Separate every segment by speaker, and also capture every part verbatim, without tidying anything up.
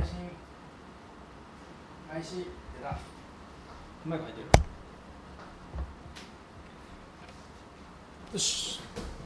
Speaker 1: 信配信出た。うまい書いてる。よし。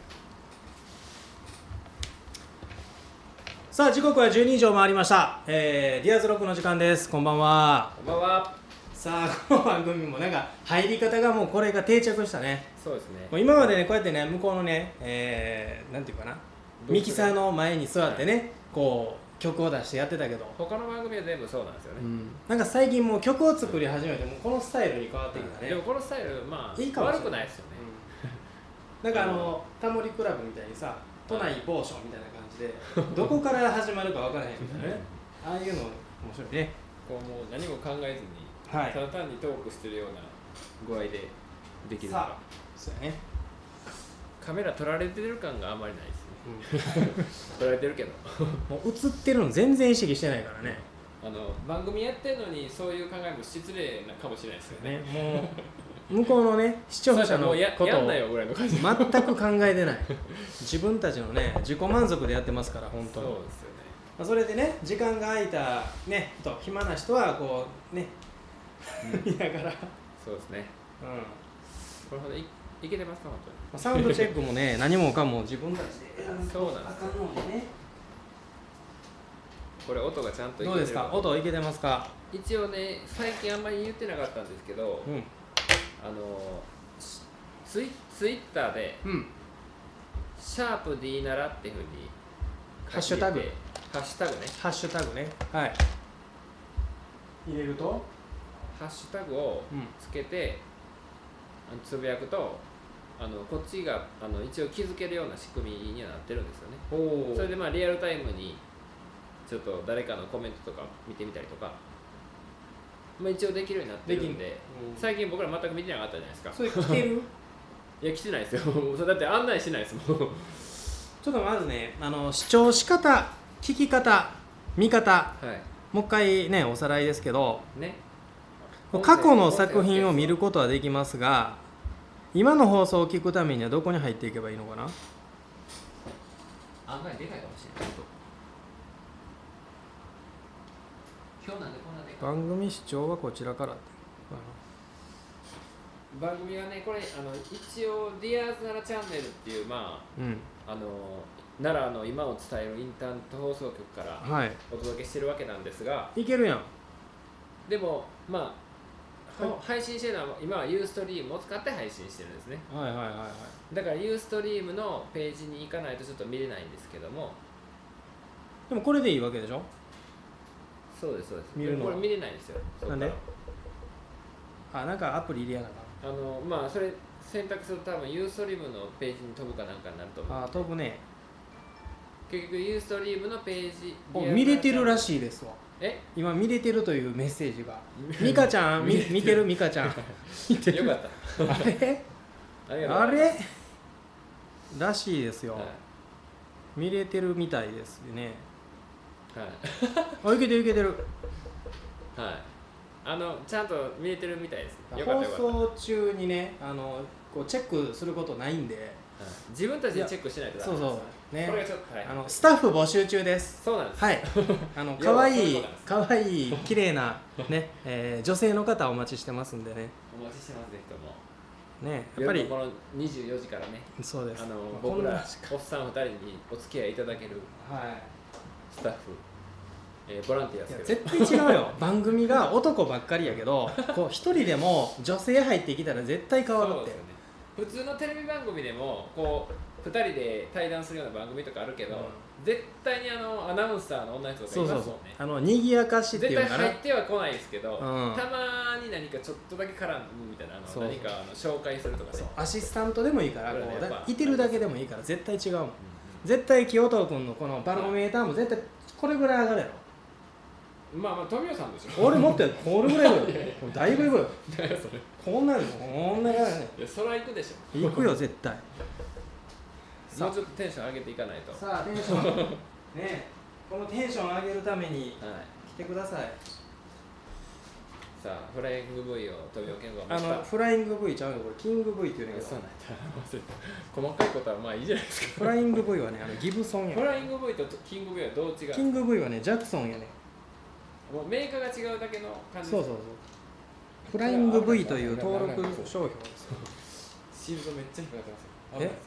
Speaker 1: さあ時刻はじゅうにじを回りました、えー、ディアーズロックの時間です。こんばんは。
Speaker 2: こんばんは。
Speaker 1: さあこの番組もなんか入り方がもうこれが定着したね。
Speaker 2: そうですね。
Speaker 1: もう今までねこうやってね向こうのね、えー、なんていうかなミキサーの前に座ってね、はい、こう曲を出してやってたけど
Speaker 2: 他の番組は全部そうなんですよね、うん、
Speaker 1: なんか最近もう曲を作り始めてもこのスタイルに変わってきたね、
Speaker 2: でもこのスタイルまあ
Speaker 1: いいかもしれない。
Speaker 2: 悪くないですよね、
Speaker 1: うん、なんかあのタモリクラブみたいにさ都内某所みたいな感じでどこから始まるか分からへんみたいなねああいうの面白いね。
Speaker 2: こうもう何も考えずに、
Speaker 1: はい、
Speaker 2: ただ単にトークしてるような具合でできるから。
Speaker 1: そうやね。
Speaker 2: カメラ撮られてる感があんまりないですね、うん、撮られてるけど
Speaker 1: もう映ってるの全然意識してないからね。
Speaker 2: あの番組やってるのにそういう考えも失礼なかもしれないですよね。
Speaker 1: もう向こうのね視聴者のことを全く考えてない自分たちのね自己満足でやってますから本当に。そうですよね。まあ、それでね時間が空いたねと暇な人はこうね見ながら。
Speaker 2: そうですね。うん。これほどいいけてますか本当に。
Speaker 1: サウンドチェックもね何もかも自分たちでやる
Speaker 2: そうなんですよね。これ音がちゃんといけてる。
Speaker 1: どうですか音いけてますか。
Speaker 2: 一応ね最近あんまり言ってなかったんですけど、うん、あのツイツイッターで、うん、シャープ D ならっていうふうに
Speaker 1: ハッシュタグ
Speaker 2: ハッシュタグね
Speaker 1: ハッシュタグねはい入れると
Speaker 2: ハッシュタグをつけて、うん、つぶやくとあのこっちがあの一応気づけるような仕組みにはなってるんですよね。それでまあリアルタイムにちょっと誰かのコメントとか見てみたりとか、まあ、一応できるようになってるんで、うん、最近僕ら全く見てなかったじゃないですか。
Speaker 1: それ来てる
Speaker 2: いや来てないですよそれだって案内しないですもんちょ
Speaker 1: っとまずねあの視聴し方聞き方見方、はい、もう一回ねおさらいですけど、ね、過去の作品を見ることはできますが今の放送を聞くためにはどこに入っていけばいいのかな。
Speaker 2: 案外でかいかもしれない。今日なんでこんなでかい。
Speaker 1: 番組視聴はこちらから。
Speaker 2: 番組はねこれあの一応ディアーズ奈良チャンネルっていうまあ、うん、あの奈良の今を伝えるインターネット放送局からお届けしてるわけなんですが、
Speaker 1: はい、いけるやん。
Speaker 2: でもまあ、はい、配信してるのは今はユーストリームを使って配信してるんですね。
Speaker 1: はいはいはいはい。
Speaker 2: だからユーストリームのページに行かないとちょっと見れないんですけども。
Speaker 1: でもこれでいいわけでしょ。
Speaker 2: そうですそうです。
Speaker 1: 見るの
Speaker 2: これ見れないんですよ。
Speaker 1: なんで？あ、なんかアプリ入れやなか。
Speaker 2: あのまあそれ選択すると多分ユーストリームのページに飛ぶかなんかになると思う。
Speaker 1: あ、飛ぶね。
Speaker 2: 結局ユーストリームのページ
Speaker 1: 見れてるらしいですわ。
Speaker 2: え？
Speaker 1: 今見れてるというメッセージが。ミカちゃん見見てるミカちゃん。
Speaker 2: よかった。
Speaker 1: あれ？あれ？らしいですよ。はい、見れてるみたいですね。はい。あ、いけてるいけてる。
Speaker 2: はい。あのちゃんと見えてるみたいです。
Speaker 1: 放送中にね、あのこうチェックすることないんで、はい、
Speaker 2: 自分たちでチェックしないとダメです。そうそうね。これがちょっと、はい、
Speaker 1: あのスタッフ募集中です。
Speaker 2: そうなんです。
Speaker 1: はい。あの可愛い可愛い綺麗なね、えー、女性の方お待ちしてますんでね。
Speaker 2: お待ちしてますぜひとも。
Speaker 1: ね、やっぱり
Speaker 2: このにじゅうよじからね。
Speaker 1: そうです。
Speaker 2: あの僕らおっさんふたりにお付き合いいただけるスタッフ。えー、ボランティアですけど
Speaker 1: 絶対違うよ番組が男ばっかりやけどこう一人でも女性入ってきたら絶対変わるって。そうですよね。
Speaker 2: 普通のテレビ番組でもこうふたりで対談するような番組とかあるけど、うん、絶対にあのアナウンサーの女の人とかいますもんね。そうそうそう、あの
Speaker 1: 賑やかしっていうのかな。
Speaker 2: 絶対入っては来ないですけど、うん、たまに何かちょっとだけ絡むみたいなあのそう何かあの紹介するとかね。
Speaker 1: アシスタントでもいいからこうだいてるだけでもいいから絶対違うもん、うん、絶対清藤君のこのバロメーターも絶対これぐらい上がるやろ。
Speaker 2: まあまあ富代さんでしょ。
Speaker 1: 俺持ってるこれぐらいよだいぶいくよこんなのこんな感じね。
Speaker 2: いやそら行くでしょ。
Speaker 1: 行くよ絶対。
Speaker 2: もうちょっとテンション上げていかないと。
Speaker 1: さあテンションねこのテンション上げるために来てください。
Speaker 2: さあフライング V を富代健吾
Speaker 1: があのフライング V ちゃうよこれキング V っていうねんけど。
Speaker 2: そうなんだ細かいことはまあいいじゃないですか。
Speaker 1: フライング V はねあのギブソンや。
Speaker 2: フライング V とキング V はどう違う？
Speaker 1: キング V はねジャクソンやね。
Speaker 2: もうメーカーが違うだけの感じ。
Speaker 1: そうそうそう。フライング V という登録商標。
Speaker 2: シールドめっちゃ引っかかってますよ。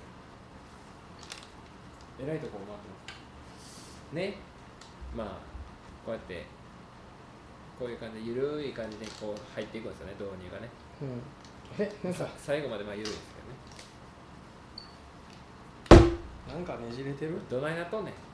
Speaker 2: え？えらいところ回ってますね。まあこうやってこういう感じでゆるい感じでこう入っていくんですよね、導入がね。
Speaker 1: うん、えなんか
Speaker 2: 最後までまあゆるいです
Speaker 1: けどね。なんかねじれてる？
Speaker 2: どないなっとんねん。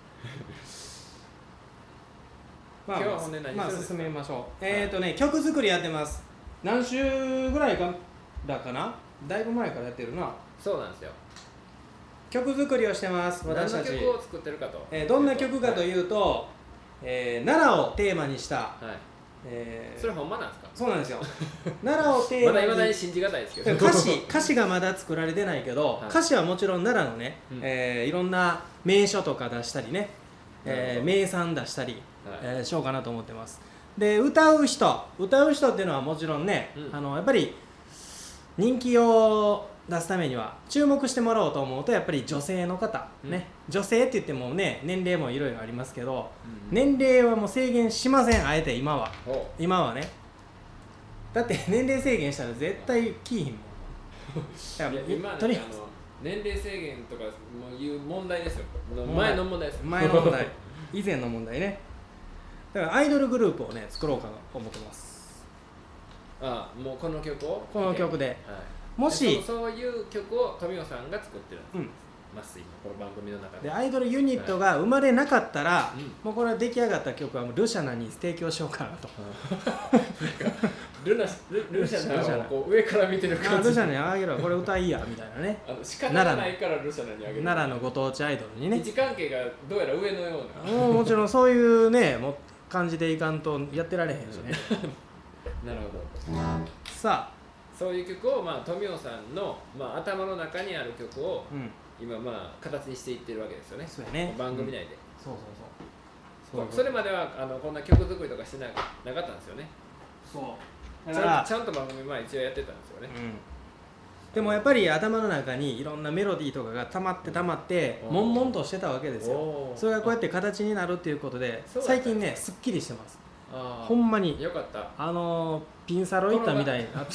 Speaker 1: まあ、今日はほんで何するんですか？まあ進めましょう。えっ、ー、とね曲作りやってます。何週ぐらいかだかな？だいぶ前からやってるな。
Speaker 2: そうなんですよ。
Speaker 1: 曲作りをしてます。私たち。
Speaker 2: 何の曲を作ってるかと。
Speaker 1: えー、どんな曲かというと、はい、えー、奈良をテーマにした。はい、
Speaker 2: えー、それほんまなんですか？
Speaker 1: そうなんですよ。奈良をテーマに。ま
Speaker 2: だ未だに信じがたいですけど。
Speaker 1: 歌詞歌詞がまだ作られてないけど、はい、歌詞はもちろん奈良のね、うん、えー、いろんな名所とか出したりね、えー、名産出したり、はい、えー、しようかなと思ってます。で歌う人歌う人っていうのはもちろんね、うん、あのやっぱり人気を出すためには注目してもらおうと思うとやっぱり女性の方、うん、ね、女性って言ってもね年齢もいろいろありますけど、うん、年齢はもう制限しません。あえて今は今はね、だって年齢制限したら絶対キーひんもん。
Speaker 2: いや今とにかく年齢制限とかもういう問題ですよ。前の問題ですよ。
Speaker 1: 前の問題以前の問題ね。だからアイドルグループをね作ろうかなと思ってます。
Speaker 2: ああ、もうこの曲を
Speaker 1: この曲で、はい、もし
Speaker 2: そ, そういう曲を富美さんが作ってるんです、うん、ます今この番組の中で。
Speaker 1: でアイドルユニットが生まれなかったら、はい、もうこれは出来上がった曲はもうルシャナに提供しようかなと。
Speaker 2: ルナ ル, ルシャナをこう上から見てる感じ。
Speaker 1: ルシャナにあげろこれ歌いいやみたいなね。
Speaker 2: あの仕方がないからルシャナにあげる。
Speaker 1: 奈良のご当地アイドルにね。
Speaker 2: 位置関係がどうやら上のような。
Speaker 1: もうもちろんそういうねも感じでいかんとやってられへんしね。
Speaker 2: なるほど。
Speaker 1: さあ
Speaker 2: そういう曲を、まあ、富美さんの、まあ、頭の中にある曲を、うん、今、まあ、形にしていってるわけですよね。
Speaker 1: そうやね、
Speaker 2: 番組内で、うん、
Speaker 1: そうそうそう。
Speaker 2: そ, それまではあのこんな曲作りとかして な, なかったんですよね。
Speaker 1: そう
Speaker 2: だからちゃんと番組前一応やってたんですよね、
Speaker 1: うん、でもやっぱり頭の中にいろんなメロディーとかが溜まって溜まって悶々としてたわけですよ。それがこうやって形になるっていうことで最近ねすっきりしてます。あほんまに
Speaker 2: よかった。
Speaker 1: あのピンサロ行ったみたいな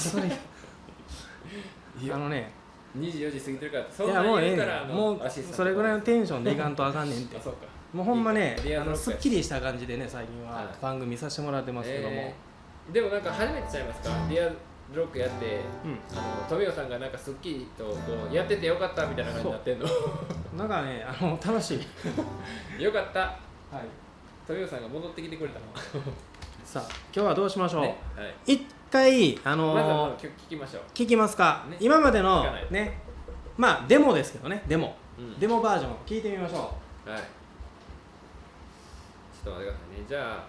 Speaker 1: あのね
Speaker 2: にじよじ過ぎてるから
Speaker 1: そんなに言うからもうそれぐらいのテンションでいかんとあかんねんって
Speaker 2: そうか
Speaker 1: もうほんまねあのすっきりした感じでね最近は番組させてもらってますけども、
Speaker 2: えー、でもなんか初めてちゃいますかリアルロックやって、うん、あの富美さんがなんかすっきりとこうやっててよかったみたいな感じになってんの
Speaker 1: なんかねあの楽し
Speaker 2: いよかった、
Speaker 1: はい、
Speaker 2: 富美さんが戻ってきてくれたの
Speaker 1: さあ今日はどうしましょう、
Speaker 2: ねはい、
Speaker 1: 一回あのー、
Speaker 2: まずは曲聞きましょう。
Speaker 1: 聞きますか、ね、今までのねまあデモですけどねデモ、うん、デモバージョン聞いてみましょ
Speaker 2: う。はい、ちょっと待ってくださいね。じゃあ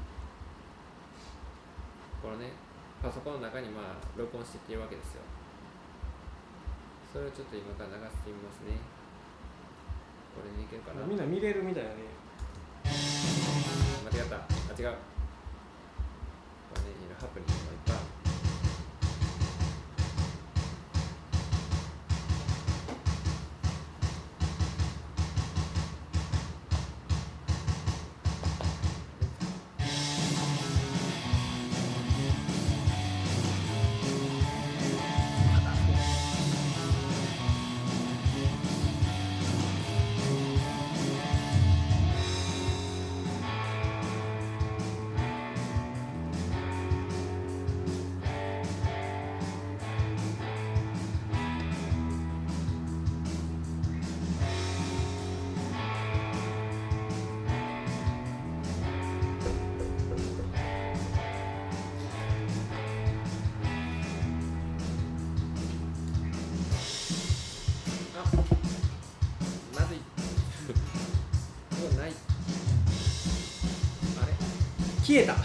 Speaker 2: これねパソコンの中にまあ録音していってるわけですよ。それをちょっと今から流してみますね。これにいけるかな。
Speaker 1: みんな見れるみたいなね。
Speaker 2: 間違った。あ、違う。これね、いろいろハプニングがいっぱいある。
Speaker 1: 消えた。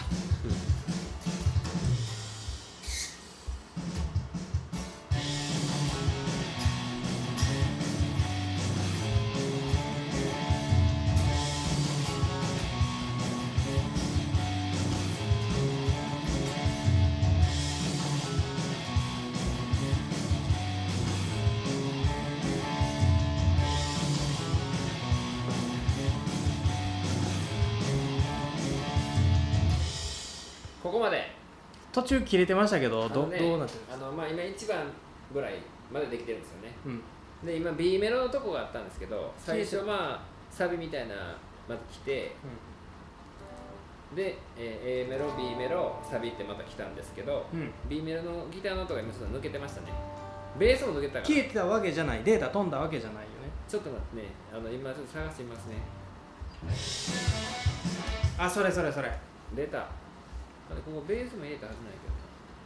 Speaker 2: ここまで
Speaker 1: 途中切れてましたけど、ど、
Speaker 2: ね、
Speaker 1: どうなってるんですか？
Speaker 2: あの、まあ、今いちばんぐらいまでできてるんですよね、
Speaker 1: うん、
Speaker 2: で今 B メロのとこがあったんですけど、最初まあサビみたいなまず来て、うん、で、えー、A メロ B メロサビってまた来たんですけど、うん、B メロのギターの音が今ちょっと抜けてましたね。ベースも抜けたから
Speaker 1: 消えてたわけじゃない、データ飛んだわけじゃないよね。
Speaker 2: ちょっと待ってね、あの今ちょっと探してみますね。
Speaker 1: あ、それそれそれ
Speaker 2: 出た。あれ、ここベースも入れたはずないけどな。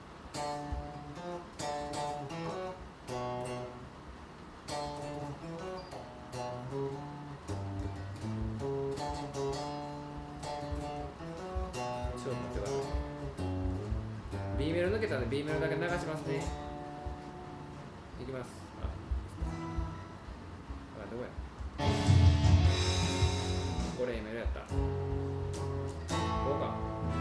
Speaker 2: ちょっと待ってください。B メロ抜けたんで B メロだけ流しますね。いきます。あ、あ、どこや。これ A メロやった。こうか。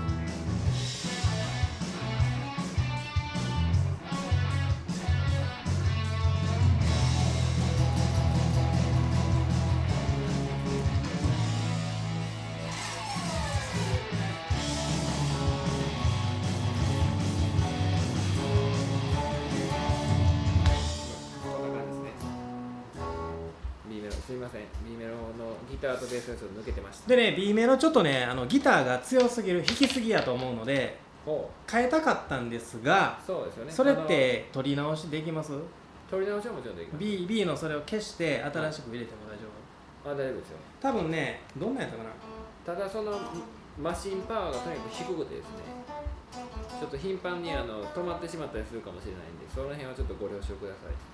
Speaker 2: すみません、B メロのギターとベースがちょっと抜けてました。
Speaker 1: でね、B メロちょっとね、あのギターが強すぎる、弾きすぎやと思うので変えたかったんですが、
Speaker 2: そうですよね、
Speaker 1: それって取り直しできます？
Speaker 2: 取り直しはもちろんできます。
Speaker 1: B, B のそれを消して新しく入れても大丈
Speaker 2: 夫？あ、大丈夫ですよ。
Speaker 1: 多分ね、どんなやったかな。
Speaker 2: ただそのマシンパワーがとにかく低くてですね、ちょっと頻繁にあの止まってしまったりするかもしれないんで、その辺はちょっとご了承ください。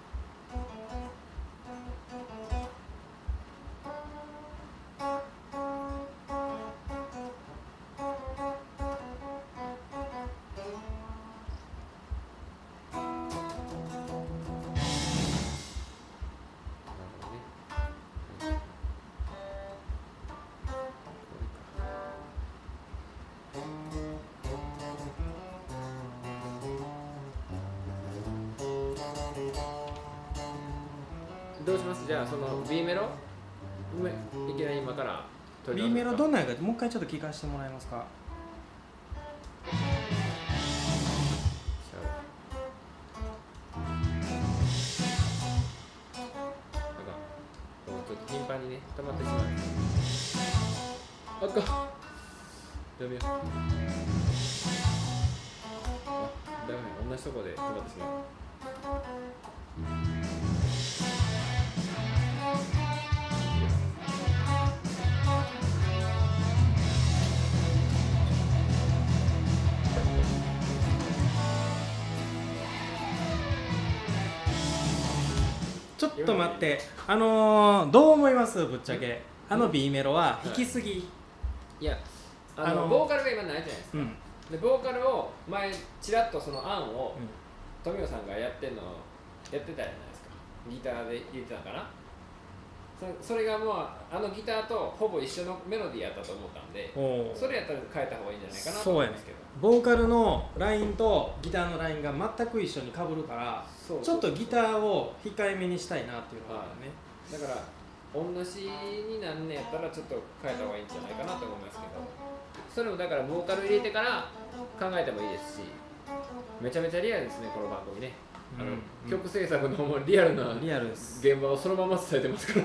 Speaker 2: どうします？じゃあその B メロいきなり今から取り
Speaker 1: B メロどんなやかもう一回ちょっと聞かせてもらえますか？
Speaker 2: ちょっと頻繁にね溜まってしまう。あっかダメよ。ダメ、同じとこで溜まってしまう。
Speaker 1: ちょっと待って、あのー、どう思います？ぶっちゃけあの B メロは弾きすぎ、はい、
Speaker 2: いや、あの、あのボーカルが今ないじゃないですか、うん、でボーカルを前ちらっとその案を、うん、富尾さんがやってんのやってたじゃないですか。ギターで言ってたのかな。そ, それがもうあのギターとほぼ一緒のメロディーやったと思ったんで、それやったら変えた方がいいんじゃないかなと思うんですけど、
Speaker 1: そうやね、ボーカルのラインとギターのラインが全く一緒に被るから、そうそうそう、ちょっとギターを控えめにしたいなっていうのがあるね、
Speaker 2: はい、だから同じになんねやったらちょっと変えた方がいいんじゃないかなと思いますけど、それもだからボーカル入れてから考えてもいいですし、めちゃめちゃリアルですねこの番組ね。あの、うん、曲制作のもリアルな現場をそのまま伝えてますから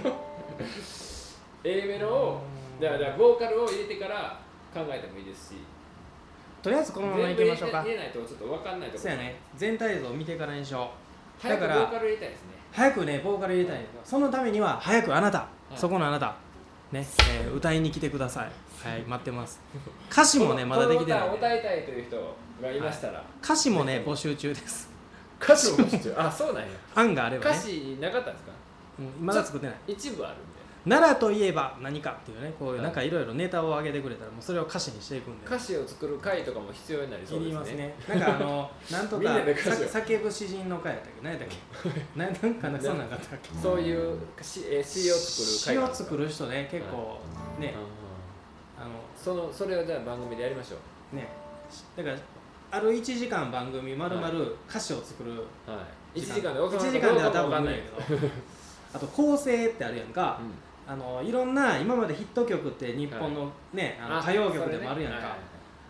Speaker 2: 。A メロをだからボーカルを入れてから考えてもいいですし、
Speaker 1: とりあえずこのままいきましょうか。
Speaker 2: 入れないとちょっと分かんないところ。
Speaker 1: そうやね、全体像を見てからにしよ
Speaker 2: う。だから早くボーカル入れたいですね。
Speaker 1: 早くねボーカル入れたいんですよ。そのためには早くあなた、はい、そこのあなたね、えー、歌いに来てください。はい、待ってます。歌詞もねまだできてない、ね。
Speaker 2: この歌を歌いたいという人がいましたら、はい、
Speaker 1: 歌詞もね募集中です。
Speaker 2: 歌詞も募集中。あ、そうなんや。
Speaker 1: 案があればね。
Speaker 2: 歌詞なかったんですか？
Speaker 1: うん、まだ作ってない。
Speaker 2: 一部あるみたいな。
Speaker 1: 奈良といえば何かっていうね、こういうなんかいろいろネタを上げてくれたらもうそれを歌詞にしていくんで、
Speaker 2: 歌詞を作る回とかも必要になりそうですね。いりますね。
Speaker 1: なんかあのなんとか叫ぶ詩人の会やったっけ、何やったっけ、なんかな、そんなんかったっけ。
Speaker 2: そういう詩を作る
Speaker 1: 会、詩を作る人ね結構ね、
Speaker 2: あのそのそれをじゃあ番組でやりましょ
Speaker 1: うね。だからあるいちじかん番組まるまる歌詞を作る、
Speaker 2: はい、いちじかんでい
Speaker 1: ちじかんでは多分無理やけど、あと構成ってあるやんか。あのいろんな今までヒット曲って日本の、ね、はい、あの歌謡曲でもあるやんか、ね、はいはいはい、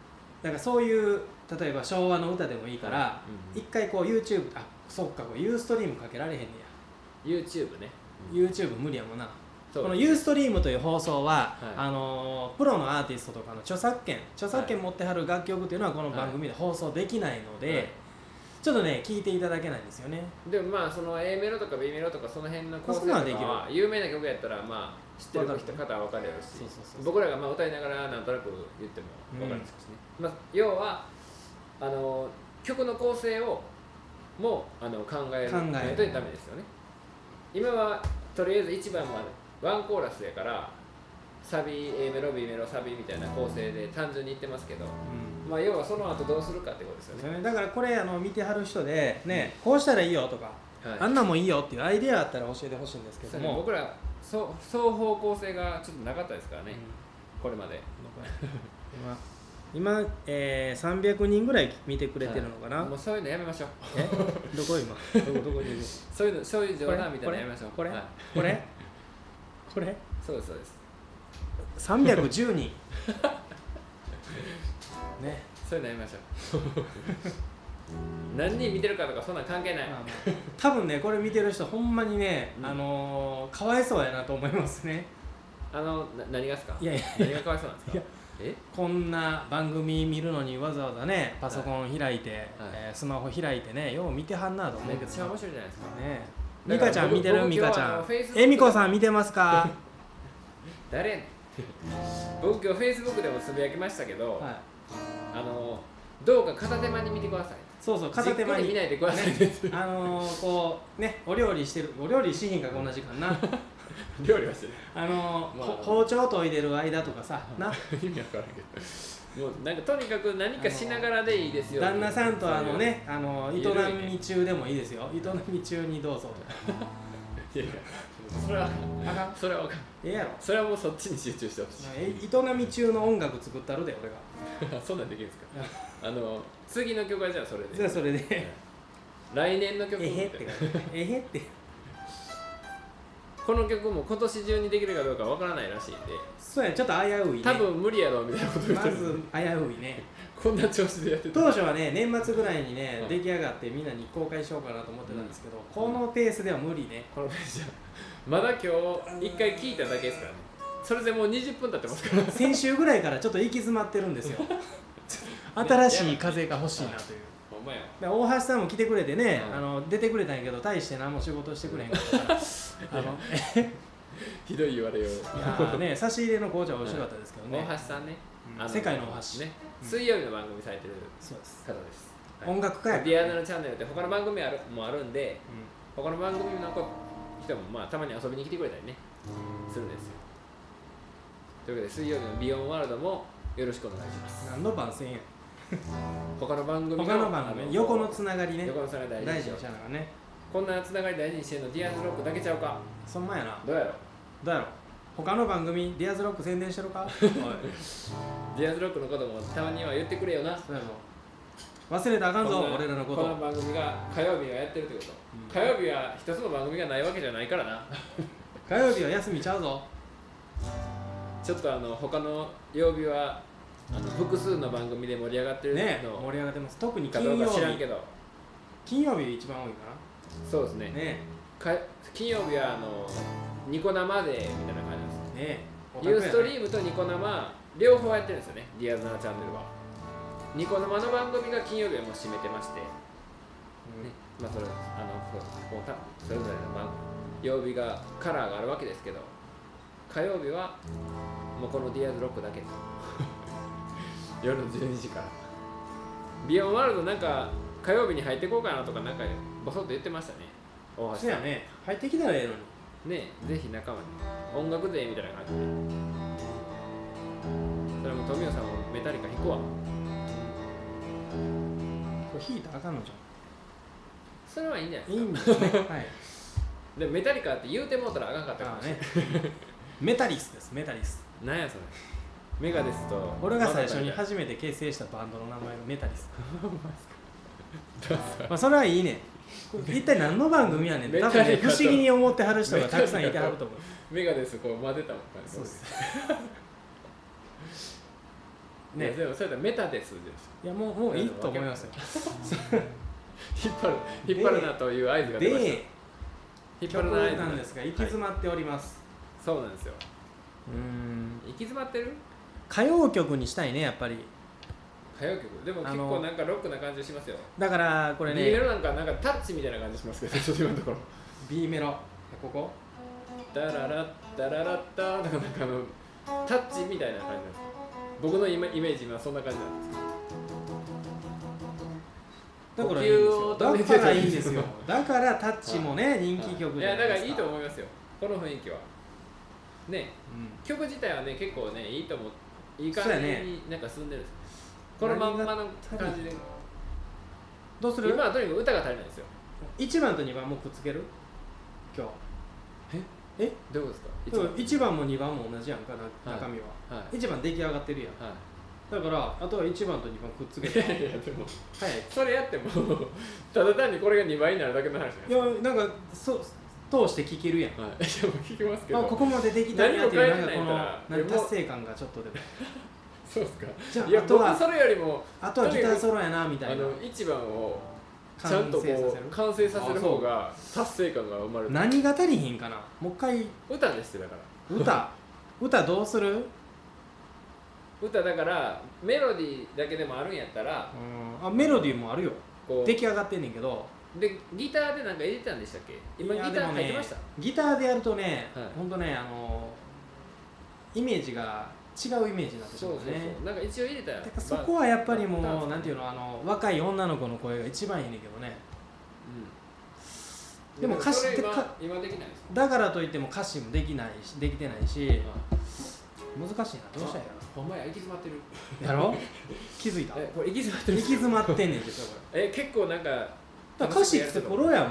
Speaker 1: だからそういう例えば昭和の歌でもいいから、うん、一回こう YouTube あそっかこうユーストリームかけられへんね
Speaker 2: や YouTube ね、
Speaker 1: うん、YouTube 無理やもんな。このユーストリームという放送は、はい、あのプロのアーティストとかの著作権著作権持ってはる楽曲っていうのはこの番組で放送できないので、はいはい、ちょっとね聞いていただけないんですよね。
Speaker 2: でもまあその A メロとか B メロとかその辺の構成とかは有名な曲やったらまあ知ってる人方は分かるやろし、僕らがまあ歌いながらなんとなく言っても分かるんですしね、うん、まあ、要はあの曲の構成をもあの考えないとダメですよね。今はとりあえずいちばんまでワンコーラスやからサビ A メロ B メロサビみたいな構成で単純に言ってますけど、うん、まあ要はその後どうするかってことですよね。
Speaker 1: だからこれあの見てはる人でね、うん、こうしたらいいよとか、はい、あんなもいいよっていうアイデアあったら教えてほしいんですけども、
Speaker 2: 僕ら双方向性がちょっとなかったですからね、うん、これまで
Speaker 1: 今、今えー、さんびゃくにんぐらい見てくれてるのかな、はい、
Speaker 2: もうそういうのやめましょう。
Speaker 1: えどこ今どこどこにいる
Speaker 2: そういうのそういう冗談みたいなのやめましょう。
Speaker 1: これこれ、はい、これこれ
Speaker 2: そうですそうです。
Speaker 1: さんびゃくじゅうにん
Speaker 2: ね、そういうのやめましょう。何人見てるかとかそんなん関係ない。
Speaker 1: 多分ねこれ見てる人ほんまにね、うん、あのー、かわいそうやなと思いますね。
Speaker 2: あのな何がですか。
Speaker 1: いやいや
Speaker 2: 何がかわいそうなんですか。いや
Speaker 1: えこんな番組見るのにわざわざねパソコン開いて、はいえー、スマホ開いてねよう見てはんなと思うけど、
Speaker 2: めっちゃ面白いじゃないですか
Speaker 1: ね。ミカちゃん見てる？ミカちゃんえみこさん見てますか？
Speaker 2: 誰やねん。僕今日 Facebook でもつぶやきましたけど、はい、あのどうか片手間に見てください。
Speaker 1: そうそう片手間に
Speaker 2: 見ないでください、
Speaker 1: ね、あのー、こうねお料理してるお料理しひんかこんな時間な
Speaker 2: 料理はしてる
Speaker 1: あのーまあ、包丁研いでる間とかさな
Speaker 2: 意味わからんけどもうなんかとにかく何かしながらでいいですよ。
Speaker 1: 旦那さんとあのねあの営み中でもいいですよ。営み中にどうぞとか
Speaker 2: いやいやそれはあかんそれはあかん
Speaker 1: ええやろ。
Speaker 2: それはもうそっちに集中してほしい。
Speaker 1: 営み中の音楽作ったるで俺
Speaker 2: がそんなんできるんですか。あの次の曲はじゃあそれで
Speaker 1: じゃあそれで
Speaker 2: 来年の曲
Speaker 1: えへってえへって
Speaker 2: この曲も今年中にできるかどうかわからないらしいんで、
Speaker 1: そうやちょっと危ういね。
Speaker 2: 多分無理やろみたいなこと言ってる。
Speaker 1: まず危ういね
Speaker 2: こんな調子でやってた。
Speaker 1: 当初はね年末ぐらいにね、うん、出来上がってみんなに公開しようかなと思ってたんですけど、うん、このペースでは無理ね。
Speaker 2: このペースじゃまだ今日一回聞いただけですからね。それでもうにじゅっぷん経ってますから
Speaker 1: 先週ぐらいからちょっと行き詰まってるんですよ新しい風が欲しいなという。
Speaker 2: ほんまや。
Speaker 1: 大橋さんも来てくれてね、うん、あの出てくれたんやけど大して何も仕事してくれへんかったからあの
Speaker 2: ひどい言われよう。
Speaker 1: いやね差し入れの紅茶は美味しかったですけどね。
Speaker 2: 大橋さんね、
Speaker 1: うん、あの世界の大橋ね、
Speaker 2: うん、水曜日の番組されてる
Speaker 1: そうです
Speaker 2: 方です、
Speaker 1: はい、音楽家や
Speaker 2: ディアナのチャンネルって他の番組あるもあるんで、うん、他の番組の人もまあたまに遊びに来てくれたりね、うん、するんですよ。というわけで水曜日のビヨンワールドもよろしくお願いします。
Speaker 1: 何の番宣や
Speaker 2: 他の番組の
Speaker 1: 他の番組横のつながりね。
Speaker 2: 横のつながり大事にしよう
Speaker 1: ね。
Speaker 2: こんなつながり大事にしてるのディアーズロックだけちゃうか。
Speaker 1: そんまやな。
Speaker 2: どうやろ
Speaker 1: どうやろ他の番組ディアーズロック宣伝してるか
Speaker 2: ディアーズロックのこともたまには言ってくれよな。
Speaker 1: そうやぞ忘れたらあかんぞ俺らのこと。
Speaker 2: この番組が火曜日はやってるってこと、うん、火曜日は一つの番組がないわけじゃないからな
Speaker 1: 火曜日は休みちゃうぞ。
Speaker 2: ちょっとあの他の曜日はあの複数の番組で盛り上がってるの
Speaker 1: ね盛り上がってます。特に金曜日
Speaker 2: 知らんけど
Speaker 1: 金曜日一番多いかな。
Speaker 2: そうですね。ねか金曜日はあのニコ生でみたいな感じですね。ユーストリームとニコ生両方やってるんですよね。ディアズナチャンネルはニコ生の番組が金曜日はもう締めてまして、うんね、まあそれあのこうたそれぞれの番曜日がカラーがあるわけですけど、火曜日はもうこのディアーズロックだけと夜のじゅうにじからビヨンワールドなんか火曜日に入ってこうかなとかなんかボソッと言ってましたね。大橋さん。
Speaker 1: そうやね。入ってきたらええの
Speaker 2: にねえぜひ仲間に音楽勢みたいな感じでそれも富代さんもメタリカ弾くわ。
Speaker 1: これ弾いたらあかんのじゃん。
Speaker 2: それはいいんじゃない
Speaker 1: ですか。いいんですねはい
Speaker 2: でもメタリカって言うてもうたらあかんかったかもしれない。
Speaker 1: メタリスですメタリス。
Speaker 2: なんやそれ。メガデスと
Speaker 1: 俺が最初に初めて結成したバンドの名前がメタリスまあそれはいいね。一体何の番組やねんって多分ね不思議に思ってはる人がたくさんいてはると思う。
Speaker 2: メガデスこう混ぜたもん。
Speaker 1: そうです
Speaker 2: ね、でもそれだメタですです。
Speaker 1: いやもうもういいと思いますよ。
Speaker 2: 引っ張る引っ張るなという合図が出ました。
Speaker 1: 引っ張るな合図なんですが、行き詰まっております。
Speaker 2: そうなんですよ。
Speaker 1: うん。
Speaker 2: 行き詰まってる？
Speaker 1: 歌謡曲にしたいねやっぱり。
Speaker 2: 歌謡曲でも結構なんかロックな感じしますよ。
Speaker 1: だからこれね。
Speaker 2: B メロなんかなんかタッチみたいな感じしますけど、ちょっと今のところ。
Speaker 1: B メロここ。
Speaker 2: ダララッダララッターなんかあのタッチみたいな感じなんです。僕のイメージはそんな感じなんです。
Speaker 1: だからいいんですよ。だからいいんですよ。だからタッチもね人気曲
Speaker 2: じゃないですか。いやだからいいと思いますよ。この雰囲気は。ね、うん、曲自体はね結構ねいいと思ういい感じになんか進んでるんですよ。このまんまの感じで。
Speaker 1: どうする？
Speaker 2: 今はとにかく歌が足りないんですよ。
Speaker 1: いちばんとにばんもくっつける？今日。え？え？
Speaker 2: どういうことですか？
Speaker 1: いちばんもにばんも同じやんかな、中身は。はい、いちばん出来上がってるやん。はいだからあとはいちばんとにばんくっつけていやいやでも、
Speaker 2: はい、それやってもただ単にこれがにばいになるだけの話
Speaker 1: じゃないですか。いやなんかそ通して聴けるやん、
Speaker 2: はい、いや聞きますけど、
Speaker 1: あここまでできたんやっていうなんかこの何達成感がちょっとでも
Speaker 2: そうですか。
Speaker 1: じゃあ
Speaker 2: いや
Speaker 1: あとは
Speaker 2: それよりも
Speaker 1: あとはギターソロやなみたいな。
Speaker 2: あのいちばんをちゃんとこう完成させる方が達成感が生まれる。
Speaker 1: 何が足りひんかな。もう一回
Speaker 2: 歌ですよ。だから
Speaker 1: 歌歌どうする？
Speaker 2: 歌だからメロディーだけでもあるんやったら、
Speaker 1: うんあメロディーもあるよ。出来上がってんねんけど。
Speaker 2: でギターでなんか入れてたんでしたっけ？今ギター入ってました。
Speaker 1: ギターでやるとね、はい、ほんとねあのイメージが違うイメージになってしまうね。そうそうそうなんか一応入れたよ。 そこはやっぱりもうなんていうのあの若い女の子の声が一番いいねんけどね。うん。でも歌詞ってか
Speaker 2: 今できないです。
Speaker 1: だからといっても歌詞もできないしできてないし。難しいな。どうしたらいいかな。
Speaker 2: ほんまや行き詰まってる。
Speaker 1: やろ？気づいた？
Speaker 2: えこれ行き詰まってる。
Speaker 1: 行き詰まってんねんですよこれ。
Speaker 2: え結構なんか。
Speaker 1: だ歌詞ってころやもん。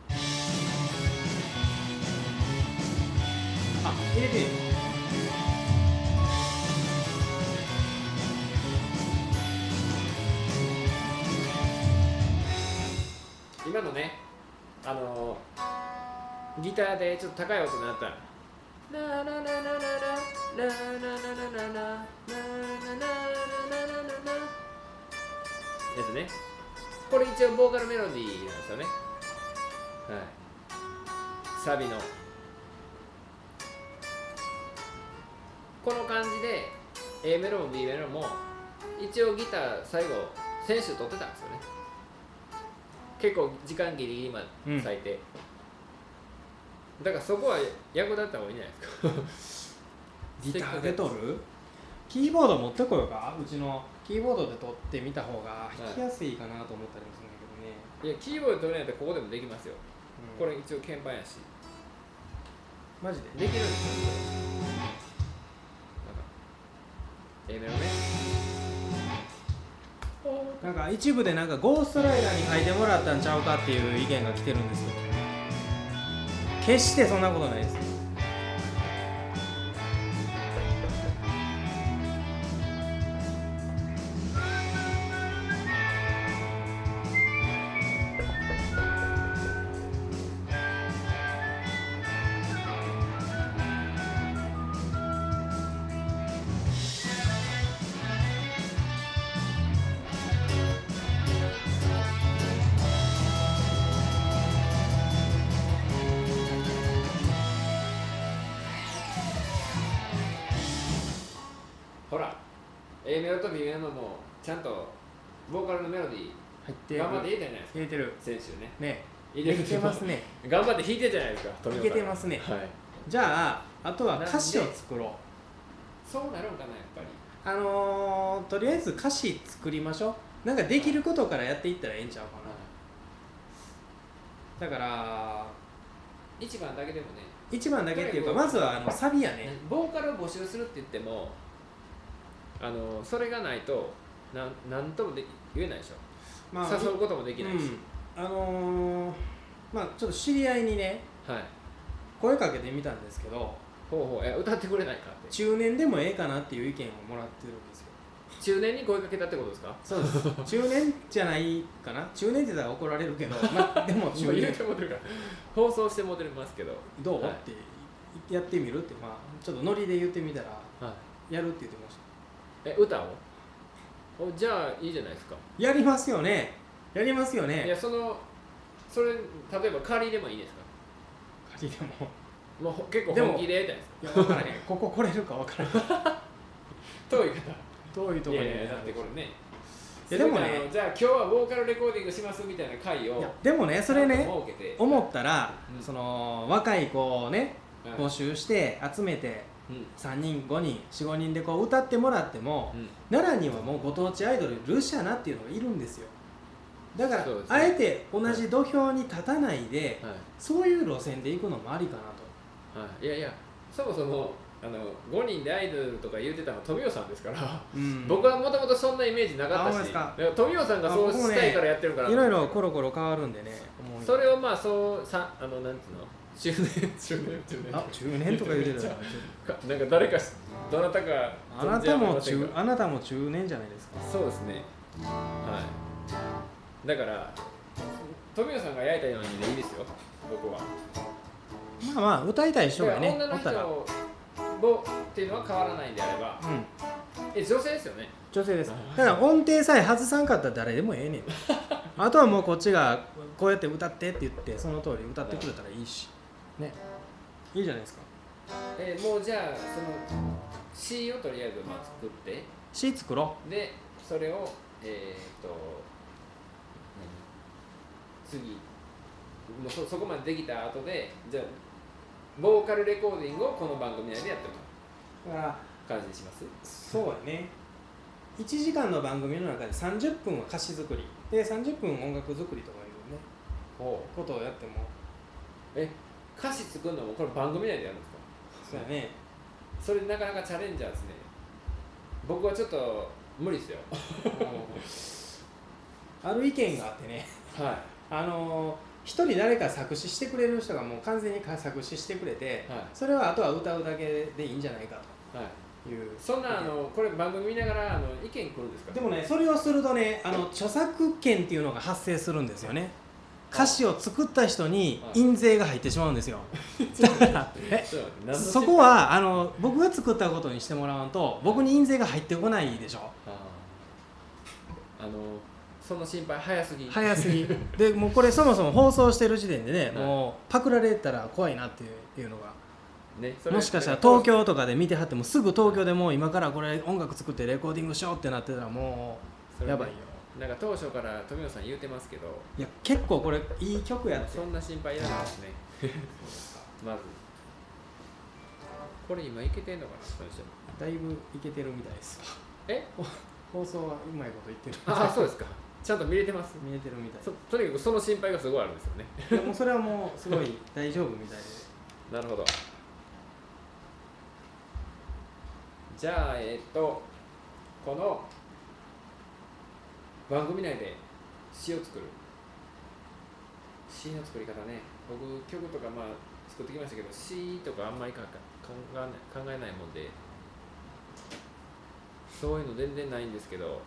Speaker 1: あ入れて。
Speaker 2: 今のねあのー、ギターでちょっと高い音になったら。ラララララララララララララララやつね。これ一応ボーカルメロディーなんですよね。はい。サビのこの感じで A メロも B メロも一応ギター最後選手取ってたんですよね。結構時間ギリギリまで割いて。うんだからそこは役立った方がいいんじゃないですか。
Speaker 1: ギターで撮る？キーボード持ってこようか。うちのキーボードで撮ってみた方が弾きやすいかなと思ったりもするんだけどね。
Speaker 2: いやキーボードで撮れないとここでもできますよ。うん、これ一応鍵盤やし。
Speaker 1: マジ
Speaker 2: でできるんですよ。なんか A メロね。
Speaker 1: なんか一部でなんかゴーストライダーに書いてもらったんちゃうかっていう意見が来てるんですけど。決してそんなことないです。
Speaker 2: ほら A メロと B メロもちゃんとボーカルのメロディー入って頑張って入れてるじゃないですか。
Speaker 1: 入れてる
Speaker 2: 選手ね
Speaker 1: ね入れてますね。
Speaker 2: 頑張って弾いてるじゃないですか。
Speaker 1: 弾けてますね。はい、じゃああとは歌詞を作ろう。
Speaker 2: そうなるんかなやっぱり。
Speaker 1: あのー、とりあえず歌詞作りましょう。なんかできることからやっていったらええんちゃうかな。だから
Speaker 2: いちばんだけでもね
Speaker 1: いちばんだけっていうかまずはあのサビやね。
Speaker 2: ボーカルを募集するって言ってもあのそれがないとなんなんともで言えないでしょ。まあ、誘うこともできないし、
Speaker 1: うん、あのー、まあちょっと知り合いにね、はい、声かけてみたんですけど、
Speaker 2: ほうほうえ歌ってくれないかって
Speaker 1: 中年でもええかなっていう意見をもらってるんですよ。
Speaker 2: 中年に声かけたってことですか？
Speaker 1: そうです中年じゃないかな。中年って言ったら怒られるけど、まあ、でも中年
Speaker 2: 言うてもてるから放送してもてますけど
Speaker 1: どう、はい、ってやってみるって、まあ、ちょっとノリで言ってみたら、はい、やるって言ってました。
Speaker 2: え歌をおじゃあいいじゃないですか。
Speaker 1: やりますよねやりますよね。
Speaker 2: いやそのそれ例えば仮でもいいですか。
Speaker 1: 仮でも
Speaker 2: もう結構本気でやりたいですか。
Speaker 1: いや分からへんここ来れるか分からへん
Speaker 2: 遠い方
Speaker 1: 遠いところに。
Speaker 2: いやいやだってこれね
Speaker 1: いやでもね
Speaker 2: じゃあ今日はボーカルレコーディングしますみたいな回を。
Speaker 1: いやでもねそれね思ったら、
Speaker 2: うん、
Speaker 1: その若い子をね募集して集めて、
Speaker 2: うん、
Speaker 1: さんにんごにんよん、ごにんでこう歌ってもらっても、うん、奈良にはもうご当地アイドルルシャナっていうのがいるんですよ。だから、ね、あえて同じ土俵に立たないで、はい、そういう路線で行くのもありかなと、
Speaker 2: はい、いやいやそもそもあのごにんでアイドルとか言ってたのは富美さんですから、うん、僕はもともとそんなイメージなかったし、富美さんがそうしたいからやってるから、
Speaker 1: ね、いろいろコロコロ変わるんでね。
Speaker 2: それをまあそうさあのなんていうの中年中年中年
Speaker 1: あ中年とか言うてたら
Speaker 2: なんか誰かどなたか
Speaker 1: あなたも中あなたも中年じゃないですか。
Speaker 2: そうですね。はいだから富美さんがやりたいのにでいいですよ僕は。
Speaker 1: まあまあ歌いたい人がね
Speaker 2: 女の人をっていうのは変わらないんであれば、うん、え女性ですよね。
Speaker 1: 女性です。だから音程さえ外さんかったら誰でもええねんあとはもうこっちがこうやって歌ってって言ってその通り歌ってくれたらいいしね、いいじゃないですか。
Speaker 2: えー、もうじゃあその C をとりあえずまあ作って
Speaker 1: C 作ろ
Speaker 2: うでそれをえっ、ー、と次もう そ, そこまでできた後でじゃあボーカルレコーディングをこの番組内でやってるとだから感じにします。
Speaker 1: そうやね。いちじかんの番組の中でさんじゅっぷんは歌詞作りでさんじゅっぷん音楽作りとかいうねことをやっても
Speaker 2: え歌詞作るのもこれ番組内でやるんですか。
Speaker 1: そうやね。
Speaker 2: それなかなかチャレンジャーですね。僕はちょっと無理ですよ
Speaker 1: ある意見があってね、
Speaker 2: はい、
Speaker 1: あの一人誰か作詞してくれる人がもう完全に作詞してくれて、はい、それはあとは歌うだけでいいんじゃないかと、はい、いう
Speaker 2: そんなあのこれ番組見ながらあの意見来るんですか。
Speaker 1: でもねそれをするとねあの著作権っていうのが発生するんですよね。歌詞を作った人に印税が入ってしまうんですよ。だからえそこはあの僕が作ったことにしてもらわんと僕に印税が入ってこないでしょ。
Speaker 2: あのその心配早すぎ
Speaker 1: 早すぎでもうこれそもそも放送してる時点でね、はい、もうパクられたら怖いなっていうのが、ね、もしかしたら東京とかで見てはってもすぐ東京でもう今からこれ音楽作ってレコーディングしようってなってたらもうやばいよ。
Speaker 2: なんか当初から富野さん言うてますけど
Speaker 1: いや結構これいい曲やって
Speaker 2: そんな心配いらないですねまずこれ今いけてんのかな。
Speaker 1: だいぶいけてるみたいです
Speaker 2: え
Speaker 1: 放送はうまいこと言ってる。
Speaker 2: ああそうですか。ちゃんと見れてます。
Speaker 1: 見れてるみたい。
Speaker 2: とにかくその心配がすごいあるんですよね。
Speaker 1: でもそれはもうすごい大丈夫みたいで。
Speaker 2: なるほど。じゃあえー、っとこの番組内で詩を作る。詩の作り方ね。僕曲とかまあ作ってきましたけど詩とかあんまり考えない考えないもんでそういうの全然ないんですけど。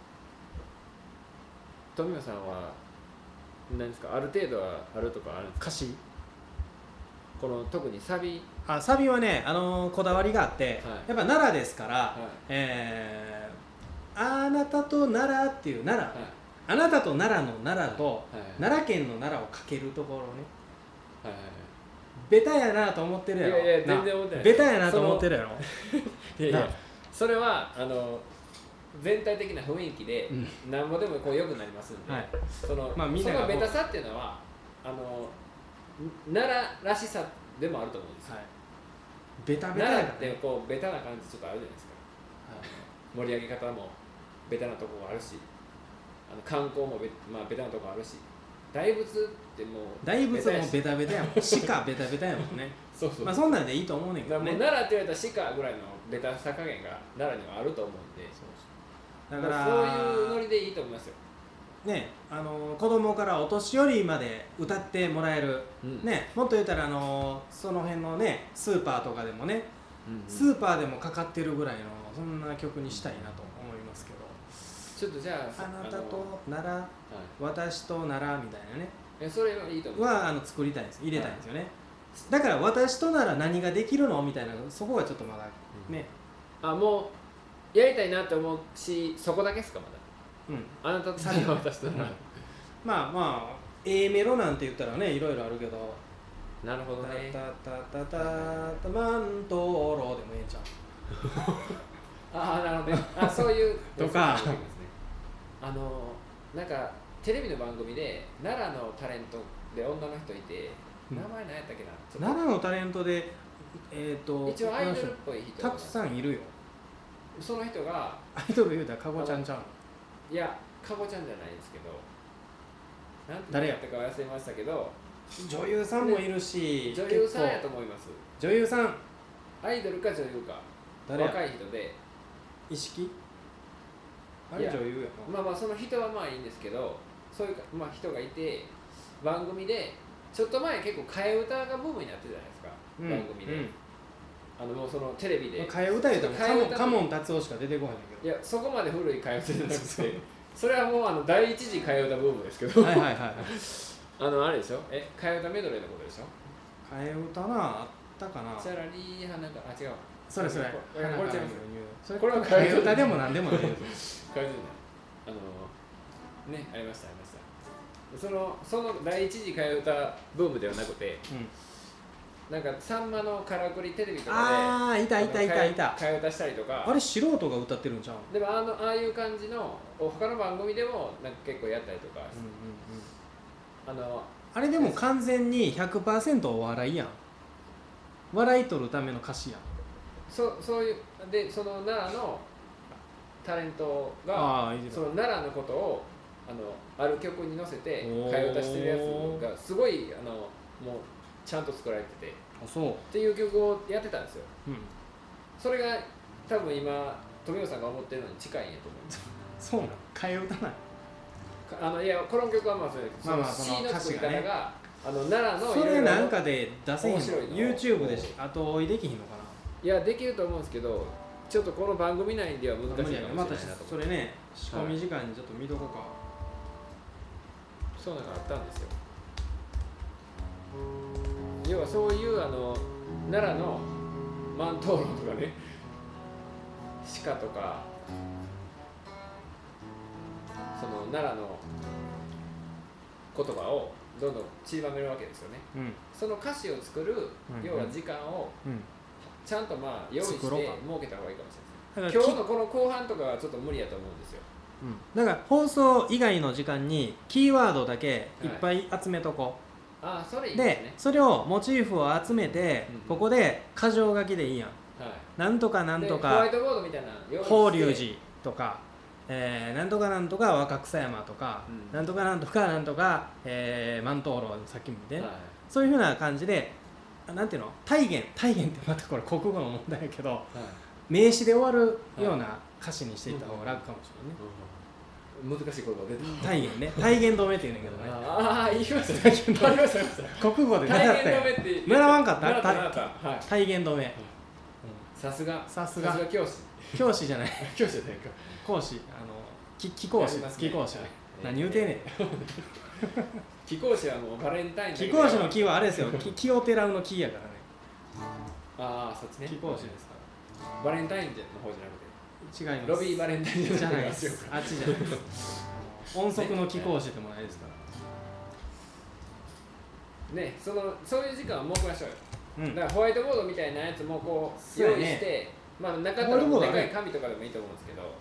Speaker 2: 富野さんは何ですかある程度はあるとかあるんですか。
Speaker 1: 歌詞
Speaker 2: この特にサビ
Speaker 1: あサビはね、あのー、こだわりがあって、はい、やっぱ奈良ですから、はい、えー、あなたと奈良っていう奈良、はい、あなたと奈良の奈良と、はいはい、奈良県の奈良をかけるところね、はいはいはい、ベタやなと思ってるやろ。
Speaker 2: いやいや全然思ってない
Speaker 1: ベタやなと思ってるやろ
Speaker 2: いやいやそれはあの全体的な雰囲気で何もでもこう良くなりますんで、はい、その、まあ、みんなそのベタさっていうのはあの奈良らしさでもあると思うんですよ、はい、ベタベタ、ね、奈良ってこうベタな感じちょっとあるじゃないですか、はい、盛り上げ方もベタなところがあるしあの観光もベ,、まあ、ベタなところあるし大仏ってもう
Speaker 1: 大仏もベタベタやもん鹿ベタベタやもんねそうそう、まあ、そんなんでいいと思うねんけどね。
Speaker 2: もう奈良って言われたら鹿ぐらいのベタさ加減が奈良にはあると思うんでそうそうだからそういうノリでいいと思いますよ。
Speaker 1: ね、あの子供からお年寄りまで歌ってもらえる、うん、ね、もっと言ったらあのその辺のねスーパーとかでもね、うんうん、スーパーでもかかってるぐらいのそんな曲にしたいなと思いますけど。
Speaker 2: ちょっとじゃあ
Speaker 1: あなたと奈良、はい、私と奈良みたいなね。
Speaker 2: えそれはいいと思う。
Speaker 1: はあの作りたいんです入れたいんですよね。はい、だから私となら何ができるのみたいなそこはちょっとまだね。
Speaker 2: うん、あもうやりたいなって思うしそこだけですかまだ。 うん、あなたとサニーは私となら
Speaker 1: まあまあ A メロなんて言ったらねいろいろあるけど
Speaker 2: なるほどね
Speaker 1: タタタタタマントロでもええんちゃう
Speaker 2: ああなるほどねあそういう
Speaker 1: とか
Speaker 2: あのなんかテレビの番組で奈良のタレントで女の人いて、うん、名前何やったっけな
Speaker 1: 奈良のタレントでえっ、ー、と
Speaker 2: 一応アイドルっぽい人
Speaker 1: たくさんいるよ
Speaker 2: その人が
Speaker 1: アイドル言うたらかごちゃんちゃうの
Speaker 2: いやかごちゃんじゃないんですけどなんて
Speaker 1: 誰や
Speaker 2: ったか忘れましたけど
Speaker 1: 女優さんもいるし
Speaker 2: 女優さんやと思います
Speaker 1: 女優さん
Speaker 2: アイドルか女優か
Speaker 1: 誰や
Speaker 2: 若い人で
Speaker 1: 意識あれ女優や
Speaker 2: なまあまあその人はまあいいんですけどそういう、まあ、人がいて番組でちょっと前結構替え歌がブームになってたじゃないですか、うん、番組で、うん、あのもうそのテレビで
Speaker 1: 替え歌言うたらカモン達夫しか出てこないんだけ
Speaker 2: どいやそこまで古い替え歌じゃなくてそれはもうあの第一次替え歌ブームですけどはいはいはい、はい、あのあれでしょえ替え歌メドレーのことでしょ
Speaker 1: 替え歌なあったかな
Speaker 2: チャラリー花があ違う
Speaker 1: それそれこれ
Speaker 2: これ違い
Speaker 1: ますこれは替え歌でもなんでもない替え
Speaker 2: 歌じゃないあのねありましたありましたそのその第一次替え歌ブームではなくて、うん、なんかさんまのからくりテレビとかで
Speaker 1: ああいたいたいたいた
Speaker 2: 替え歌したりとか
Speaker 1: あれ素人が歌ってるんちゃう
Speaker 2: でもあのああいう感じの他の番組でもなんか結構やったりとか、うんうんうん、あの
Speaker 1: あれでも完全に ひゃくパーセント お笑いやん笑い取るための歌詞やん
Speaker 2: そそういうでその奈良のタレントがその奈良のことをあのある曲に乗せて替え歌してるやつがすごいあのもうちゃんと作られてて
Speaker 1: あそう
Speaker 2: っていう曲をやってたんですよ、うん、それが多分今富岡さんが思ってるのに近いんやと思うんです
Speaker 1: そうなの替え歌ない
Speaker 2: あのいやこの曲はまあそれ
Speaker 1: まあまあその
Speaker 2: C の作り方が、ね、あの奈良の
Speaker 1: それなんかで出せへんの YouTube で後追いできひんのかない
Speaker 2: やできると思うんですけどちょっとこの番組内では難しいかもしれないなと、ま、
Speaker 1: それね仕込み時間にちょっと見とこうか、はい、
Speaker 2: そうなんかあったんですよ要はそういうあの奈良の万灯籠とかね鹿とかその奈良の言葉をどんどん散りばめるわけですよね、うん、その歌詞を作る、うん、要は時間を、うんちゃんとまあ用意して設けた方がいいかもしれないです。今日のこの後半とかはちょっと無理やと思うんですよ。
Speaker 1: うん、だから放送以外の時間にキーワードだけいっぱい集めとこ
Speaker 2: う。はい、ああそれいい
Speaker 1: です
Speaker 2: ね。
Speaker 1: でそれをモチーフを集めて、うん、ここで箇条書きでいいやん。はい、なんとかなんとか
Speaker 2: ホワイトボードみたいな
Speaker 1: 法隆寺とか、えー、なんとかなんとか若草山とか、うん、なんとかなんとかなんとか、えー、万灯籠さっきも言って、はい、そういうふうな感じで。なんていうの体言体言ってまたこれ国語の問題やけど、はい、名詞で終わるような歌詞にしていった方が楽かもし
Speaker 2: れないね、うんうん、難しい言葉出て
Speaker 1: 体言ね体言止めって言うんだけどね
Speaker 2: ああ言いましたね
Speaker 1: 国語で習ったよ習わんかった体言止め
Speaker 2: さすが
Speaker 1: さすが
Speaker 2: 教師
Speaker 1: 教師じゃない
Speaker 2: 教師じゃないか
Speaker 1: 講師あの貴公子貴公子何言うてんねん
Speaker 2: 貴公子はもうバレンタイン
Speaker 1: 貴公子の木はあれですよ木をてらうの木やからね
Speaker 2: ああそっちね
Speaker 1: 貴公子ですから
Speaker 2: バレンタインの方じゃなくて
Speaker 1: 違います
Speaker 2: ロビーバレンタイン
Speaker 1: じゃないですあっちじゃないです音速の貴公子でもないですから
Speaker 2: ねそのそういう時間は設けましょうよ、うん、だからホワイトボードみたいなやつもこう用意して、ね、まあ中からでかい紙とかでもいいと思うんですけど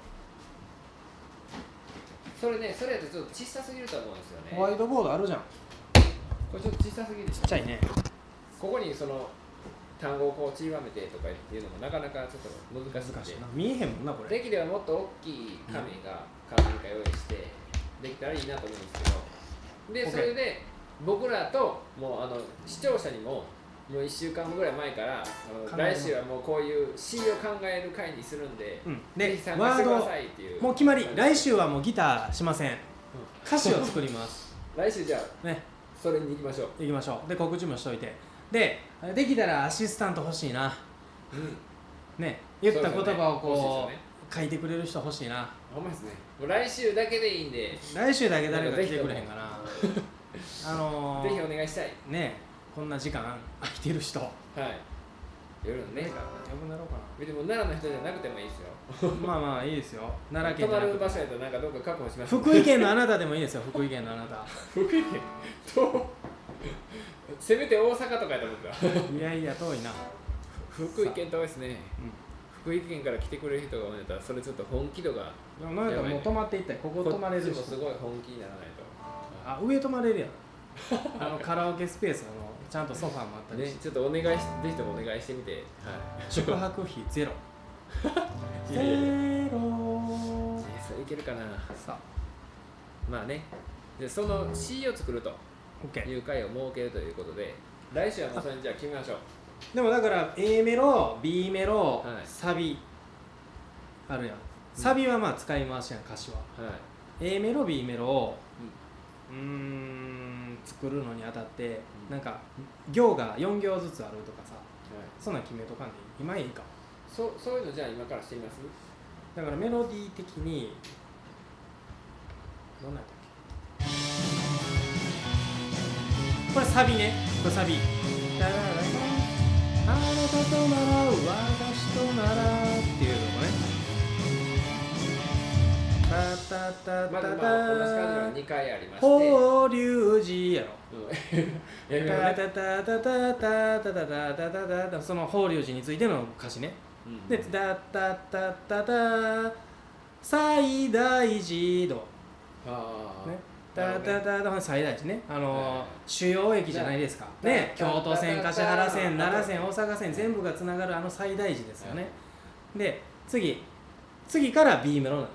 Speaker 2: それね、それやとちょっと小さすぎると思うんですよね。
Speaker 1: ホワイトボードあるじゃん。
Speaker 2: これちょっと小さすぎるでしょ。
Speaker 1: ちっちゃいね。
Speaker 2: ここにその単語をこうちりばめてとかっていうのもなかなかちょっと難しくて。
Speaker 1: 見えへんもんなこれ。
Speaker 2: できればもっと大きい紙が紙か用意してできたらいいなと思うんですけど。で、それで僕らともうあの視聴者にももういっしゅうかんぐらい前からあの来週はもうこういう詩を考える会にするんで、うん、でぜひ参加してくださいっていう
Speaker 1: もう決まり来週はもうギターしません、うん、歌詞を作ります
Speaker 2: 来週じゃあ、ね、それに行きましょう
Speaker 1: 行きましょうで告知もしといてでできたらアシスタント欲しいな、うん、ね言った言葉をこう、ね、書いてくれる人欲しいな
Speaker 2: ほんまですねもう来週だけでいいんで
Speaker 1: 来週だけ誰か来てくれへんかなあのー、
Speaker 2: ぜひお願いしたい
Speaker 1: ねこんな時間空いてる人、はい、
Speaker 2: 夜のね
Speaker 1: 呼ぶなろうかな。
Speaker 2: でも奈良の人じゃなくてもいいですよ。
Speaker 1: まあまあいいですよ。奈良県
Speaker 2: 泊まる場所やとなんかどうか確保します、
Speaker 1: ね、福井県のあなたでもいいですよ。福井県のあなた。
Speaker 2: 福井県とせめて大阪とかやと思った。
Speaker 1: いやいや遠いな。
Speaker 2: 福井県遠いですね、うん、福井県から来てくれる人がおられたらそれちょっと本気度が
Speaker 1: やばい、ね、なんかもう泊まっていったらここ泊まれるしも
Speaker 2: すごい本気にならないと。
Speaker 1: あ上泊まれるやんあのカラオケスペースのちゃんとソファーもあったりして、
Speaker 2: ね、ちょっとお願いしぜひともお願いしてみて、はい、
Speaker 1: 宿泊費ゼロゼロ
Speaker 2: それいけるかな。
Speaker 1: さあ
Speaker 2: まあねでその シー を作るという回を設けるということで来週はもうそれじゃあ決めましょう。
Speaker 1: でもだから A メロ B メロ、はい、サビあるやん。サビはまあ使い回しやん歌詞は、はい、A メロ B メロをうーん作るのにあたって、うん、なんか行がよん行ずつあるとかさ、はい、そんなん決めとかんでいい今いいか
Speaker 2: そそういうのじゃあ今からしてみます。
Speaker 1: だからメロディー的にどんなんやったっけこれサビね。これサビダラララあなたとなら私とならっていうのもねタタタタタ
Speaker 2: まずまあ同じ感じがにかいありまして
Speaker 1: 法隆寺やろタタタタタタタタタタタタその法隆寺についての歌詞ね、うん、でタタタタタ最大寺とああねタタタタ最大寺ね、あの主要駅じゃないですかね、京都線、橿原線、奈良線、大阪線全部がつながるあの最大寺ですよね。で次次から B メロなのね。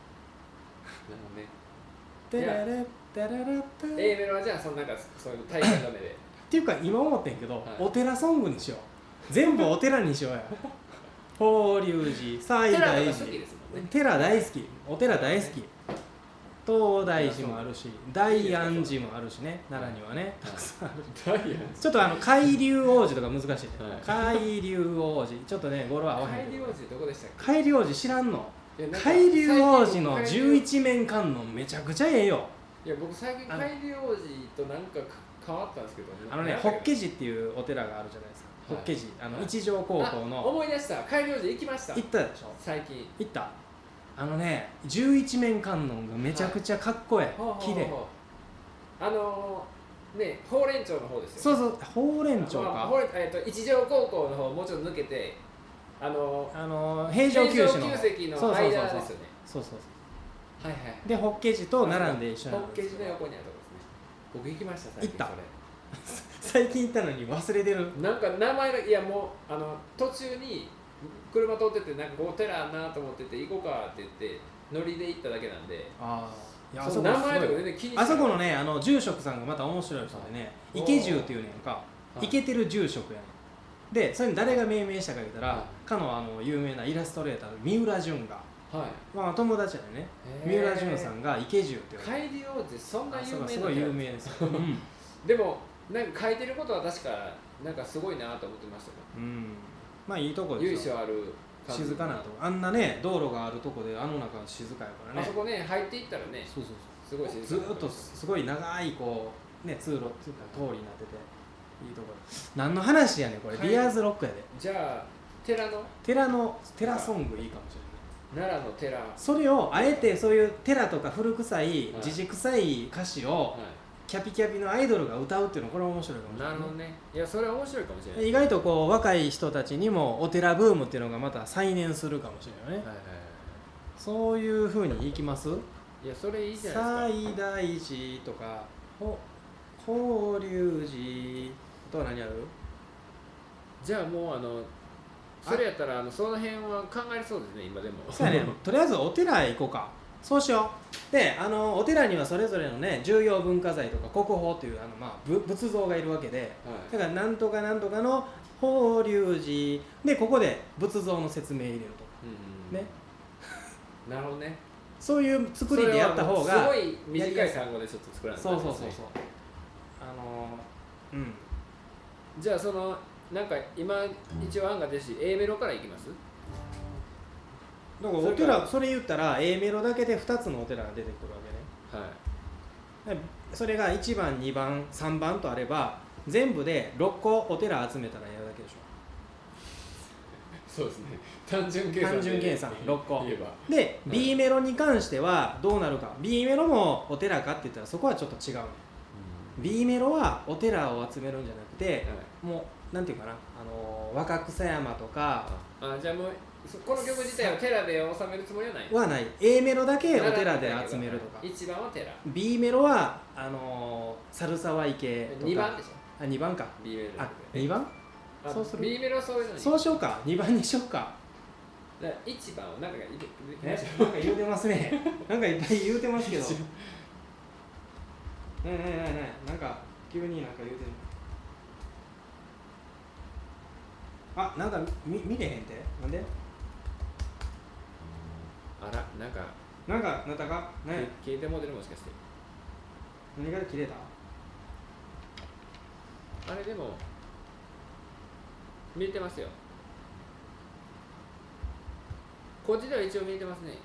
Speaker 2: なるほどね。テララタ A メロはじゃあそのなんかそういう体験止めで
Speaker 1: っていうか今思ってんけど、はい、お寺ソングにしよう。全部お寺にしようや。法隆寺、最大寺、寺大好き、お寺大好き。東大寺もあるし、大安寺もあるしね、奈良にはね、たくさんある。ちょっとあの海龍王子とか難しい、ね。海龍王子、ちょっとね、語呂は合わへん。
Speaker 2: 海龍王子どこでしたっけ？
Speaker 1: 海龍王子知らんの？海龍王子の十一面観音めちゃくちゃええよ。
Speaker 2: いや僕最近海龍王子となんか変わったんですけど、
Speaker 1: あのね、法華寺っていうお寺があるじゃないですか。法華寺、あの一条高校の。
Speaker 2: 思い出した、海龍王子行きました。
Speaker 1: 行ったでしょ？
Speaker 2: 最近。
Speaker 1: 行った。あのね、十一面観音がめちゃくちゃかっこええ、はい、綺麗。
Speaker 2: あのー、ね、法蓮町の方です
Speaker 1: よ、ね。そうそう、法蓮町か。
Speaker 2: まあ、法えっ、ー、と一条高校の方もうちょっと抜けて、あのー、
Speaker 1: あのー、平城宮司の
Speaker 2: 平城宮跡の間ですよね。
Speaker 1: そうそうそう。
Speaker 2: はいはい。
Speaker 1: で、法華寺と並んで一緒
Speaker 2: なんです。法華寺の横にあるとこですね。僕行きました最近。
Speaker 1: 行った。最近行ったのに忘れてる。
Speaker 2: なんか名前のいやもうあの途中に。車通っててなんかこう寺あんなと思ってて行こうかって言って乗りで行っただけなんで、ああ、いや、その名前とか全然気にしてない。
Speaker 1: あそこのね、あの住職さんがまた面白い人でね、池住っていうねんか、イケてる住職やねん。で、それに誰が命名したか言ったら、はい、かのあの有名なイラストレーターの三浦淳が、はい、まあ友達やね、三浦淳さんが池住っていう。
Speaker 2: 海龍王子そんな有名な。
Speaker 1: すごい有名ですよ。うん、
Speaker 2: でもなんか書いてることは確かなんかすごいなと思ってましたね。
Speaker 1: うん。まあいいとこですよ。
Speaker 2: 由緒ある
Speaker 1: 静かなとこ、あんなね道路があるとこであの中は静かやからね。
Speaker 2: あそこね入っていったらね、
Speaker 1: そうそうそう、すごい静か。ずっとすごい長いこうね通路っていうか通りになってていいところ。何の話やねんこれ、はい、リアーズロックやで。
Speaker 2: じゃあ寺の
Speaker 1: 寺の寺ソングいいかもしれない。
Speaker 2: 奈良の寺。
Speaker 1: それをあえてそういう寺とか古臭い自治臭い歌詞を、はいキャピキャピのアイドルが歌うっていうのはこれは面白いかもしれない。
Speaker 2: なるほどね。いやそれは面白いかもしれない。
Speaker 1: 意外とこう若い人たちにもお寺ブームっていうのがまた再燃するかもしれないね。はいはいはい、そういう風にいきます？
Speaker 2: いやそれいいじゃないですか。
Speaker 1: 最大寺とか法隆寺とは何ある？
Speaker 2: じゃあもうあのそれやったらあのその辺は考えそうですね今でも。
Speaker 1: そうやね。とりあえずお寺へ行こうか。そうしよう。で、あのお寺にはそれぞれのね重要文化財とか国宝というあの、まあ、仏像がいるわけで、はい、だからなんとかなんとかの法隆寺でここで仏像の説明入れると、うん、ね。
Speaker 2: なるほどね。
Speaker 1: そういう作りでやった方が
Speaker 2: すごい短い単語でちょっと作らないと、ね。
Speaker 1: そうそうそうそう。あのうん。
Speaker 2: じゃあそのなんか今一応案が出るし A メロからいきます？
Speaker 1: だからお寺それ言ったら A メロだけでふたつのお寺が出てくるわけね。はい。それがいちばんにばんさんばんとあれば全部でろっこお寺集めたらやるだけでしょ。
Speaker 2: そうですね、単純計算
Speaker 1: 単純計算ろっこで、はい、B メロに関してはどうなるか。 B メロもお寺かって言ったらそこはちょっと違う、うん、B メロはお寺を集めるんじゃなくて、はい、もうなんていうかな、あのー、若草山とか、
Speaker 2: ああ、じゃあもうこの曲自体は寺で収めるつもりはない
Speaker 1: はない。 A メロだけお寺で集めるとか。
Speaker 2: いちばんは寺、
Speaker 1: B メロはあのー、猿沢池とか。
Speaker 2: にばんでしょ。
Speaker 1: あ、にばんか。
Speaker 2: B メロ
Speaker 1: あ、にばん。そうする。
Speaker 2: B メロはそういうのに
Speaker 1: そうしようか。にばんにしようか。
Speaker 2: だからいちばんをなんか言
Speaker 1: うなんか言うてますね。なんかいっぱい言うてますけど。ねえねえねえねえ、なんか急になんか言うてる。あ、なんか見見れへんて。なんで？
Speaker 2: あら、なんか
Speaker 1: なんかなったかね。
Speaker 2: 消えても出る、もしかして。
Speaker 1: 何が切れた？
Speaker 2: あれでも見えてますよ。こっちでは一応見えてますね。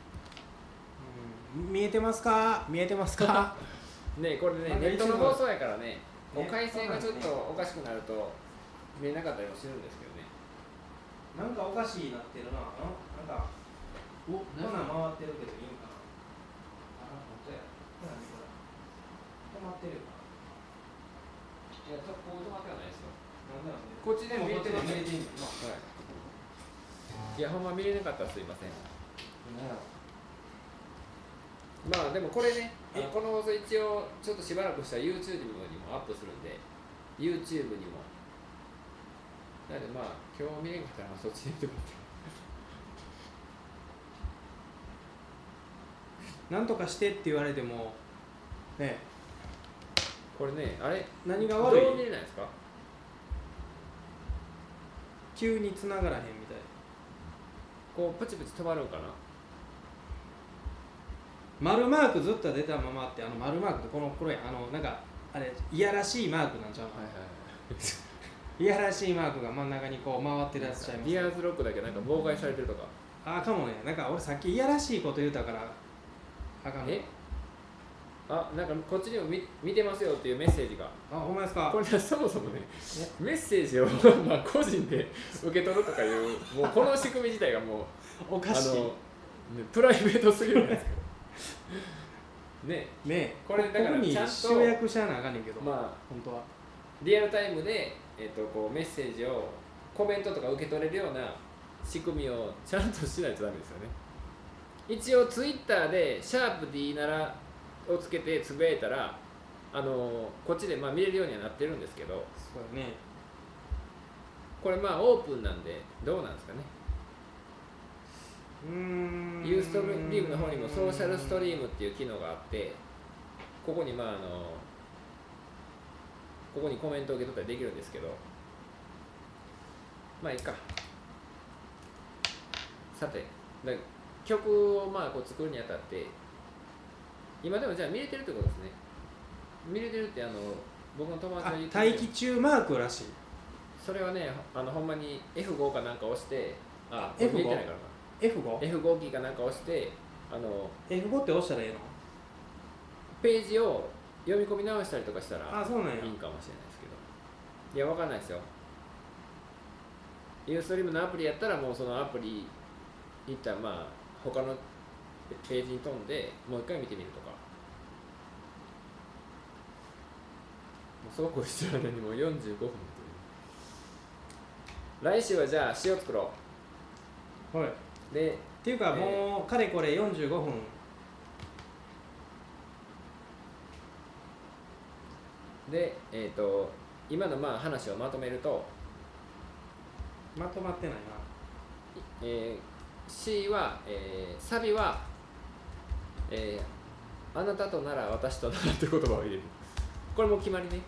Speaker 1: うん、見えてますか？見えてますか？
Speaker 2: ね、これね、ネットの放送やからね、こう回線がちょっとおかしくなると見えなかったりもするんですけどね。
Speaker 1: なんかおかしいなってるな。なんかお、こんなん回ってるけどいいんかな。あ、本当や。何これ。止まってるよな。
Speaker 2: いや、ここ止まってはないですよ。
Speaker 1: なんでなんで。
Speaker 2: こっちでも見えてます。
Speaker 1: 見えてんの。
Speaker 2: はい。いや、ほんま見れなかったらすいません。まあでもこれね、この放送一応ちょっとしばらくしたら YouTube にもアップするんで、 YouTube にも。なのでまあ今日見れなかったらそっちで見てもらって。
Speaker 1: なんとかしてって言われてもね、
Speaker 2: これね、あれ
Speaker 1: 何が悪い？
Speaker 2: どう見れないですか？
Speaker 1: 急に繋がらへんみたい。
Speaker 2: こうプチプチ止まるんかな。
Speaker 1: 丸マークずっと出たままって、あの丸マークってこのこれあのなんかあれいやらしいマークなんちゃうの？はいはい、いやらしいマークが真ん中にこう回ってるやつちゃいます？
Speaker 2: リアーズロックだけなんか妨害されてるとか。
Speaker 1: ああかもね。なんか俺さっきいやらしいこと言うたからあかん。
Speaker 2: え？あ、なんかこっちにも 見, 見てますよっていうメッセージが。
Speaker 1: あ、ほんまですか？
Speaker 2: これそもそもね、メッセージをまあ個人で受け取るとかいう、もうこの仕組み自体がも
Speaker 1: うおかしい。あの、ね、
Speaker 2: プライベートすぎるじゃないですか。ね
Speaker 1: ね、
Speaker 2: これだからちゃんと
Speaker 1: 集約しゃなあかんねんけど、
Speaker 2: まあ
Speaker 1: 本当は
Speaker 2: リアルタイムで、えー、とこうメッセージをコメントとか受け取れるような仕組みをちゃんとしないとダメですよね。一応ツイッターでシャープ D ならをつけてつぶやいたら、あのこっちでまあ見れるようにはなってるんですけど、
Speaker 1: そうね、
Speaker 2: これまあオープンなんでどうなんですかね。
Speaker 1: うーん、
Speaker 2: ユーストリームの方にもソーシャルストリームっていう機能があって、ここにまああのここにコメントを受け取ったりできるんですけど、まあいいか。さて、だ曲をまあこう作るにあたって、今でもじゃあ見れてるってことですね。見れてるってあの僕の友達が言って
Speaker 1: 待機中マークらしい。
Speaker 2: それはね、あのほんまに エフファイブ かなんか押して、あ、
Speaker 1: エフファイブ
Speaker 2: 見えてないからな。
Speaker 1: エフファイブ？
Speaker 2: エフファイブ キーかなんか押して、あの
Speaker 1: エフファイブ って押したらええの？
Speaker 2: ページを読み込み直したりとかしたらいいか
Speaker 1: あ、そうなんや。
Speaker 2: いいかもしれないですけど、いやわかんないですよ。ユーストリームのアプリやったらもうそのアプリいったらまあ他のページに飛んでもう一回見てみるとか。そうこうしてる間にもうよんじゅうごふんという。来週はじゃあ詩を作ろ
Speaker 1: う。はい。
Speaker 2: で
Speaker 1: っていうか、えー、もうかれこれよんじゅうごふん。
Speaker 2: で、えーと、今のまあ話をまとめると、
Speaker 1: まとまってないな。
Speaker 2: えー、詩は、えー、サビは、えー、あなたとなら私とならって言葉を入れる。これも決まりね。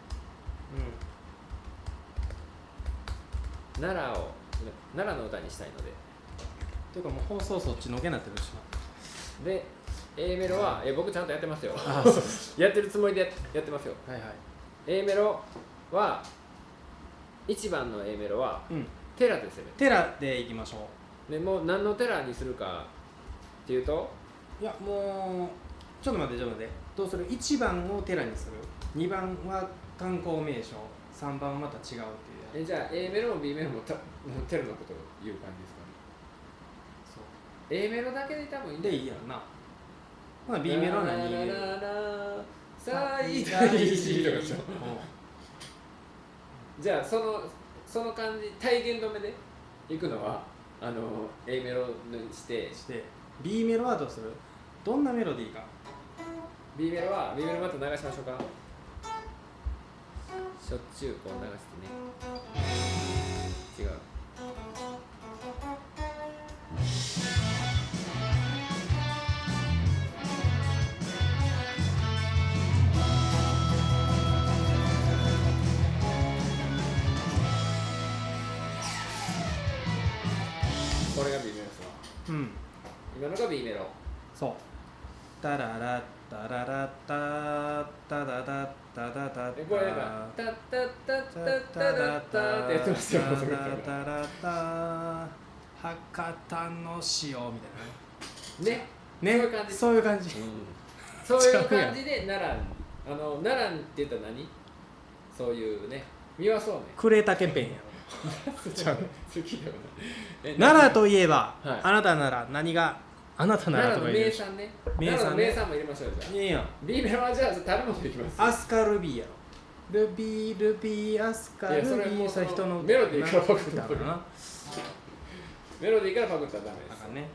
Speaker 2: うん、奈良を奈良の歌にしたいので。
Speaker 1: というかもう放送そっちのけなってるし
Speaker 2: な。で、A メロは、え僕ちゃんとやってますよ。やってるつもりで や, やってますよ。
Speaker 1: はいはい。
Speaker 2: A メロはいちばんの A メロは、うん、テラで攻める。
Speaker 1: テラでいきましょ
Speaker 2: う。でもう何のテラにするかっていうと、
Speaker 1: いやもうちょっと待ってちょっと待って。どうする？いちばんをテラにする。にばんは観光名所、さんばんはまた違うっていうや
Speaker 2: えじゃあ A メロも B メロもたテロのことを言う感じですかね。そう A メロだけで多分いいん
Speaker 1: でいいやんな。まあ B メロは何言う？
Speaker 2: 最大事とかでしょ。じゃあそのその感じ体現止めでいくのはあの A メロにして
Speaker 1: して B メロはどうする？どんなメロディーか。
Speaker 2: B メロは B メロまた流しましょうか。しょっちゅうこう流してね。違う。これが B メロですわ。うん。今のが B メロ。
Speaker 1: そう。タララタララタタダダタダダタ。
Speaker 2: これなんかタタタタタダタってやってますよ。タララタ
Speaker 1: 博多の塩みたい
Speaker 2: なね。
Speaker 1: ね。そういう感じ。
Speaker 2: そういう感じで奈良あの奈良って言ったら何？そういうね。三輪そうね。
Speaker 1: 呉竹ペンやろ。奈良といえば、はい、あなたなら何があなたならとか言う
Speaker 2: 名産ね。名産ね。名産も入れましょうじゃあ。いいやん。B メロはじゃあ食べ物いきます。
Speaker 1: アスカルビーやろ。ルビールビーアスカルビーさ人の
Speaker 2: メロディーからパクったらメロディーからパクったらダメです。
Speaker 1: あかんね。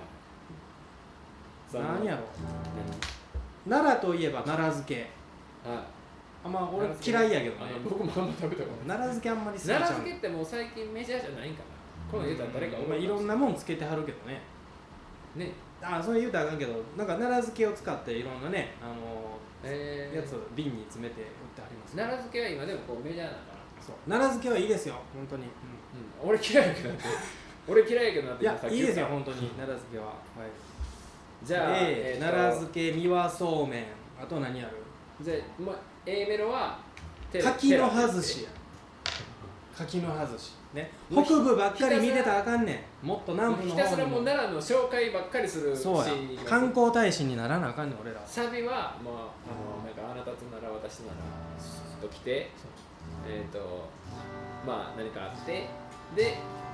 Speaker 1: はい。何やろ。奈良といえば奈良漬け。はい。あんま俺嫌いやけどね。
Speaker 2: 僕もあんま食べたこと
Speaker 1: ない。奈良漬けあんまり好きじゃん。
Speaker 2: 奈良漬けってもう最近メジャーじゃないんかな。この言うたら誰か
Speaker 1: まあいろんなもんつけてはるけどね。
Speaker 2: ね。
Speaker 1: ああそれ言うたらあかんけど、なんか奈良漬けを使っていろんなね、あのー、やつを瓶に詰めて売ってはります、
Speaker 2: ね。奈良漬けは今でもこうメジャーなのかな。
Speaker 1: そう。奈良漬けはいいですよ本当に。
Speaker 2: うん。うん、俺嫌いやけどなって。俺嫌いやけどなって。
Speaker 1: いやいいですよ本当に奈良漬けは。はい。
Speaker 2: じゃあ、
Speaker 1: えー、奈良漬け三輪そうめんあと何ある？
Speaker 2: じゃあ、ま、A メロは
Speaker 1: 柿の葉寿司や。柿の葉寿司ね。北部ばっかり見てたらあかんねん。もっと南部の方にも。
Speaker 2: ひたすらもう奈良の紹介ばっかりするシ
Speaker 1: ーン。観光大使にならなあかんねん俺ら。
Speaker 2: サビはもうあのなんかあなたとなら私ならと来て、えっ、ー、とまあ何かあってで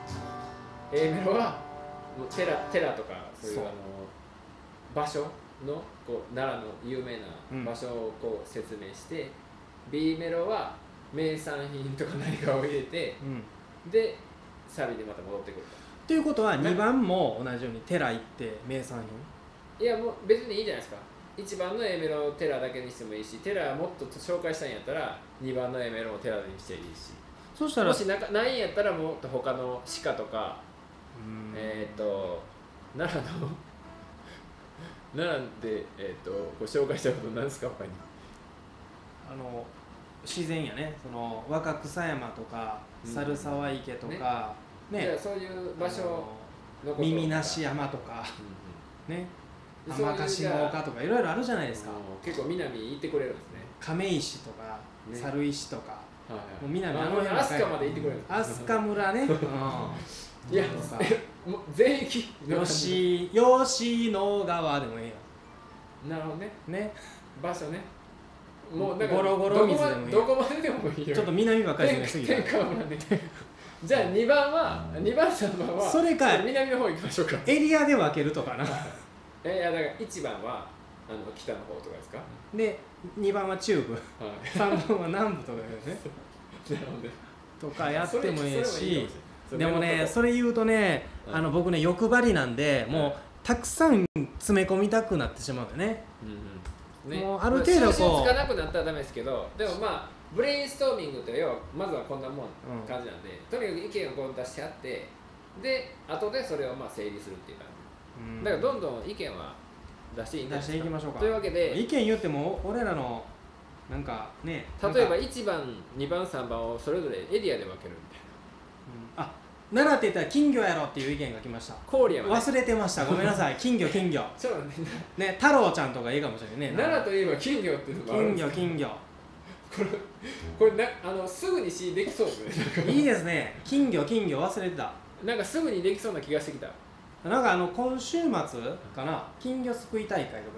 Speaker 2: A メロはもう寺寺とかそういうあの場所のこう奈良の有名な場所をこう説明して、うん、B メロは名産品とか何かを入れて、うん、でサビでまた戻ってくる
Speaker 1: ということはにばんも同じように寺行って名産
Speaker 2: 品いやもう別にいいじゃないですか。いちばんの A メロを寺だけにしてもいいし、寺もっと紹介したいんやったらにばんの A メロを寺にしていいし、
Speaker 1: そしたら
Speaker 2: もしなないんやったらもっと他の鹿とかえっ、ー、と奈良の奈良で、えー、とご紹介したことなんですか他に。
Speaker 1: あの自然やね。その若草山とか猿沢池とか、
Speaker 2: うん、ね, ねそういう場所
Speaker 1: のこと耳なし山とか、うんうん、ね天ヶ島丘とかいろいろあるじゃないですか。
Speaker 2: 結構南行ってくれるんですね。
Speaker 1: 亀石とか、ね、猿石とか、はいはい、もう南
Speaker 2: あの辺飛鳥まで行ってくれるんです。
Speaker 1: 飛鳥村ね、うん、
Speaker 2: いやもう全域
Speaker 1: 吉吉野川でもいいよ。
Speaker 2: なるほどね。
Speaker 1: ね
Speaker 2: 場所ね。もうなんか
Speaker 1: ゴロゴロ水でもいい。
Speaker 2: どこまででもいいよ。
Speaker 1: ちょっと南ばっかり攻めすぎた。
Speaker 2: じゃあにばんはにばんさんばんは
Speaker 1: それか
Speaker 2: 南の方行きましょうか。
Speaker 1: エリアで分けるとかな。
Speaker 2: えいやだからいちばんはあの北の方とかですか。
Speaker 1: でにばんは中部、はい、さんばんは南部とかだよね。
Speaker 2: なるほど。
Speaker 1: とかやってもいいし。でもねそれ言うとね、あの僕ね欲張りなんでもうたくさん詰め込みたくなってしまうよね。うんうん、ねもうある程度こう
Speaker 2: 収集つかなくなったらダメですけど、でもまあブレインストーミングって要はまずはこんなもん感じなんで、うん、とにかく意見をこう出してあってで後でそれをまあ整理するっていう感じ。うん、だからどんどん意見は出していいんですか。
Speaker 1: 出していきましょうか。
Speaker 2: というわけで
Speaker 1: 意見言っても俺らのなんかね
Speaker 2: 例えばいちばんにばんさんばんをそれぞれエリアで分けるみたいな。
Speaker 1: うん、あ奈良って言ったら金魚やろっていう意見が来ました。
Speaker 2: 郡山、ね、
Speaker 1: 忘れてました。ごめんなさい。金魚金魚。
Speaker 2: そう
Speaker 1: ね。ね太郎ちゃんとかいいかもしれないね。
Speaker 2: 奈良といえば金魚っていうのがあるんです。
Speaker 1: 金魚金魚。
Speaker 2: これこれなあのすぐにしできそうですね。
Speaker 1: いいですね。金魚金魚忘れてた。
Speaker 2: なんかすぐにできそうな気がしてきた。
Speaker 1: なんかあの今週末かな金魚すくい大会とか言って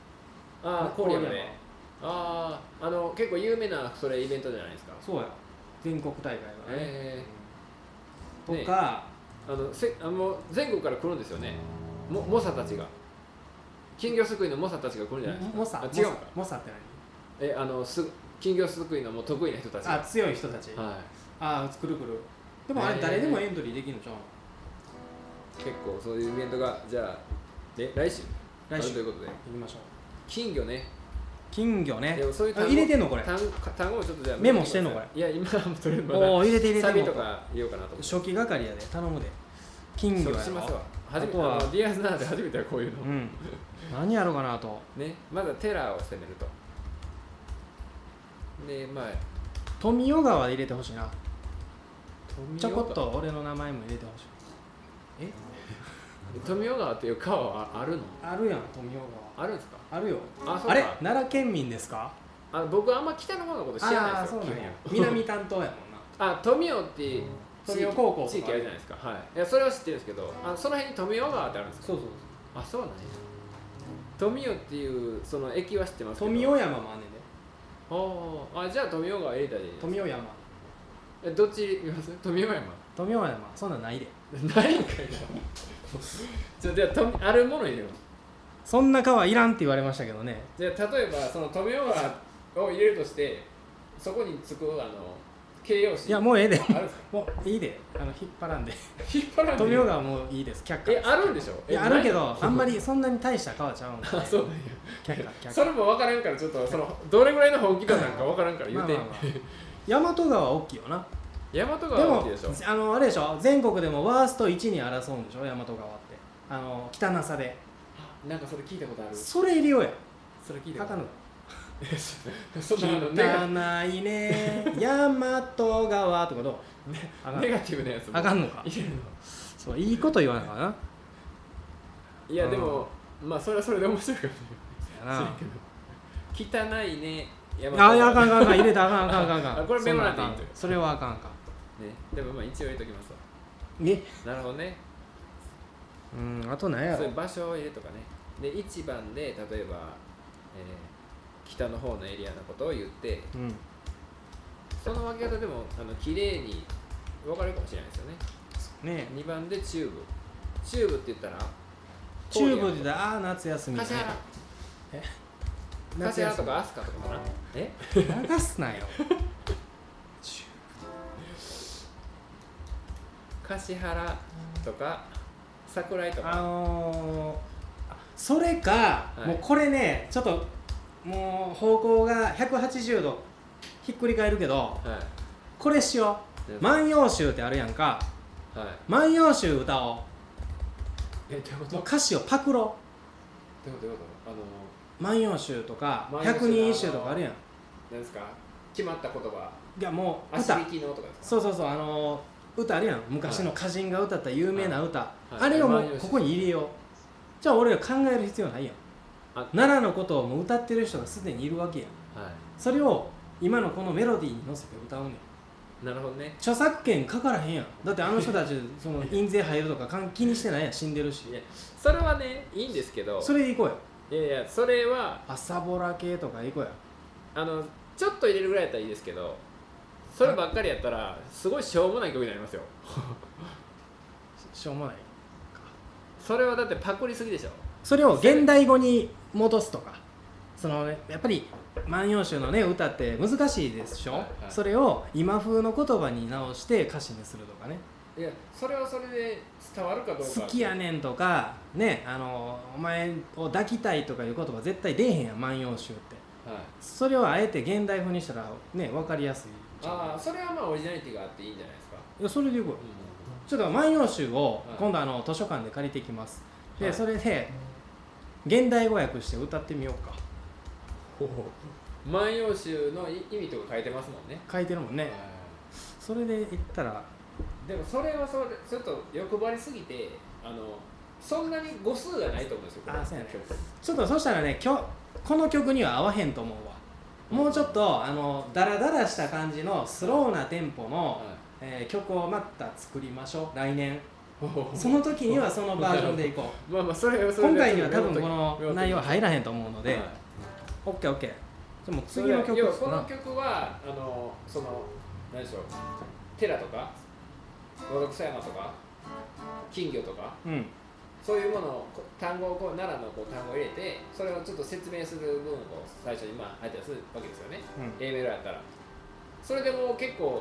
Speaker 2: た。ああ郡山で。あああの結構有名なそれイベントじゃないですか。
Speaker 1: そうや。 全国大会がね、
Speaker 2: え
Speaker 1: ー、とか、
Speaker 2: ね、あのせあの全国から来るんですよね、も猛者たちが、金魚すくいの猛者たちが来るんじゃないですか。
Speaker 1: 猛者、
Speaker 2: 違うか。
Speaker 1: 猛者って
Speaker 2: 何？えあのす金魚すくいのもう得意な人たちが。
Speaker 1: あ、強い人たち。はい。あ、くるくる。でもあれ誰でもエントリーできるのじゃん。
Speaker 2: 結構そういうイベントがじゃあで来週
Speaker 1: 来週
Speaker 2: ということで
Speaker 1: 行きましょう。
Speaker 2: 金魚ね。
Speaker 1: 金魚ね。
Speaker 2: でもそういう
Speaker 1: 入れてんのこれ。
Speaker 2: 単単語をちょっとじゃあ
Speaker 1: メモしてんのこれ。
Speaker 2: いや今はとりあえず
Speaker 1: おお入れて入れて。
Speaker 2: サビとか言おうかなと思って。
Speaker 1: 初期係やで頼むで。金魚やろ。
Speaker 2: しますわ。初めてあのディアスナーで初めてはこういうの。
Speaker 1: うん。何やろうかなと。
Speaker 2: ね、まずはテラーを攻めると。でまあ
Speaker 1: 富代川で入れてほしいな。ちょこっと俺の名前も入れてほしい。え？
Speaker 2: 富代川っていう川はあるの？
Speaker 1: あるやん、富代川。
Speaker 2: あるんですか？
Speaker 1: あるよ。
Speaker 2: あ、
Speaker 1: あれ奈良県民ですか？
Speaker 2: あ、僕あんま北の方のこと知らないですよ。
Speaker 1: 南担当やもんな。
Speaker 2: あ、富代って
Speaker 1: 富代高校
Speaker 2: 地域あるじゃないですか。はい。いやそれは知ってるんですけど、あその辺に富代川ってあるんですか？
Speaker 1: そうそうそう。
Speaker 2: あ、そうなんや。富代っていうその駅は知ってますけど。
Speaker 1: 富代山もあんねんで。
Speaker 2: ああ、じゃあ富代川入れたらいい。
Speaker 1: 富代山。
Speaker 2: え、どっち言います？富代山。
Speaker 1: 富代山、そんなんないで。
Speaker 2: ないんかいな。じゃあ、じゃあ、あるもの入れよう。
Speaker 1: そんな川いらんって言われましたけどね。
Speaker 2: じゃあ例えばその富代川を入れるとしてそこにつくあの形容詞。
Speaker 1: いやもうええで。
Speaker 2: あるんですか？
Speaker 1: もういいで。あの引っ張らんで。
Speaker 2: 引っ張らんで。
Speaker 1: 富代川もういいです。却下。
Speaker 2: え、あるんでしょ？
Speaker 1: いやあるけどあんまりそんなに大した川ちゃうんで。
Speaker 2: あ、そうなんや。
Speaker 1: 却下却下。
Speaker 2: それも分からんからちょっとそのどれぐらいの本気度なんか分からんから言うて。
Speaker 1: 大和川大きいよな。
Speaker 2: 大和川は大きいでしょ。
Speaker 1: でもあのあれでしょ。全国でもワーストいちに争うんでしょ。大和川って。あの汚さで。
Speaker 2: なんかそれ聞いたことある。
Speaker 1: それ入れようや。
Speaker 2: それ聞いたこと
Speaker 1: あかんの。
Speaker 2: そんな
Speaker 1: 汚いね大和川とかどう？
Speaker 2: ネガティブなやつ
Speaker 1: あかんのか。そういいこと言わなかな。
Speaker 2: いやでもまあそれはそれで面白いかもしれない。汚いね。
Speaker 1: あいやあかんあかん入れたあかんあかんあかんあかん。
Speaker 2: これメモらっていいと。
Speaker 1: それはあかんあかん。
Speaker 2: ね、でもまあ一応入れときますわ。
Speaker 1: ね。
Speaker 2: なるほどね。
Speaker 1: うん、あと何やろ。
Speaker 2: そういう場所を入れとかね。でいちばんで例えば、えー、北の方のエリアのことを言って、うん、その分け方でもあの綺麗に分かるかもしれないですよね。ね。にばんで中部。中部って言ったら
Speaker 1: 中部って言ったらああ夏休み、ね。
Speaker 2: 柏原。え？柏原とか飛鳥とかかな。え？
Speaker 1: 流すなよ。
Speaker 2: 柏原とか桜井とか。
Speaker 1: あのー。それか、はい、もうこれねちょっともう方向がひゃくはちじゅうどひっくり返るけど、はい、これしよう。万葉集ってあるやんか、はい、万葉集歌おう。
Speaker 2: え、どういうこと？
Speaker 1: もう歌詞をパクろう。
Speaker 2: どういうこと？どういうこと？あの
Speaker 1: 万葉集とか百人一首とかあるやん。
Speaker 2: 何ですか？決まった言葉。
Speaker 1: いやもう
Speaker 2: 歌。足引きのとかですか？
Speaker 1: そうそうそう、あの歌あるやん。昔の歌人が歌った有名な歌、はいはい、あれをもうここに入れよう。じゃあ俺ら考える必要ないやん。奈良のことをもう歌ってる人がすでにいるわけやん、はい、それを今のこのメロディーに乗せて歌うね
Speaker 2: ん。なるほどね。
Speaker 1: 著作権かからへんやん。だってあの人たちその印税入るとか気にしてないやん。死んでるし。
Speaker 2: それはねいいんですけど、
Speaker 1: それでいこう
Speaker 2: や。いやいやそれは
Speaker 1: 朝ぼら系とかいこうや。
Speaker 2: あのちょっと入れるぐらいやったらいいですけど、そればっかりやったらすごいしょうもない曲になりますよ。
Speaker 1: しょうもない。
Speaker 2: それはだってパクりすぎでしょ。
Speaker 1: それを現代語に戻すとか、その、ね、やっぱり万葉集のね歌って難しいでしょ、はいはい、それを今風の言葉に直して歌詞にするとかね。
Speaker 2: いやそれはそれで伝わるかどうか。
Speaker 1: 好きやねんとかね、あのお前を抱きたいとかいう言葉絶対出えへんやん万葉集って、はい、それをあえて現代風にしたらね分かりやすい。
Speaker 2: ああそれはまあオリジナリティがあっていいんじゃないですか。
Speaker 1: いやそれでいこうよ、うん、ちょっと万葉集を今度あの図書館で借りてきます、はい、でそれで現代語訳して歌ってみようか。
Speaker 2: 万葉集の意味とか書いてますもんね。
Speaker 1: 書いてるもんね。それで言ったら
Speaker 2: でもそれはそれちょっと欲張りすぎてあのそんなに語数がないと思うんですよ。
Speaker 1: あ、そうやね。ちょっとそしたらね今日この曲には合わへんと思うわ。もうちょっとあのダラダラした感じのスローなテンポの、はいえー、曲をまた作りましょう来年。その時にはそのバージョンでいこう。
Speaker 2: まあまあそれはそれ
Speaker 1: 今回には多分この内容は入らへんと思うので、はい、オッケーオッケー。じゃもう次の曲
Speaker 2: 要はこの曲はあのその何でしょう寺とか五六草山とか金魚とか、うん、そういうものを単語をこう奈良のこう単語を入れてそれをちょっと説明する文を最初にまあ入ったりするわけですよね、うん、A メロやったらそれでも結構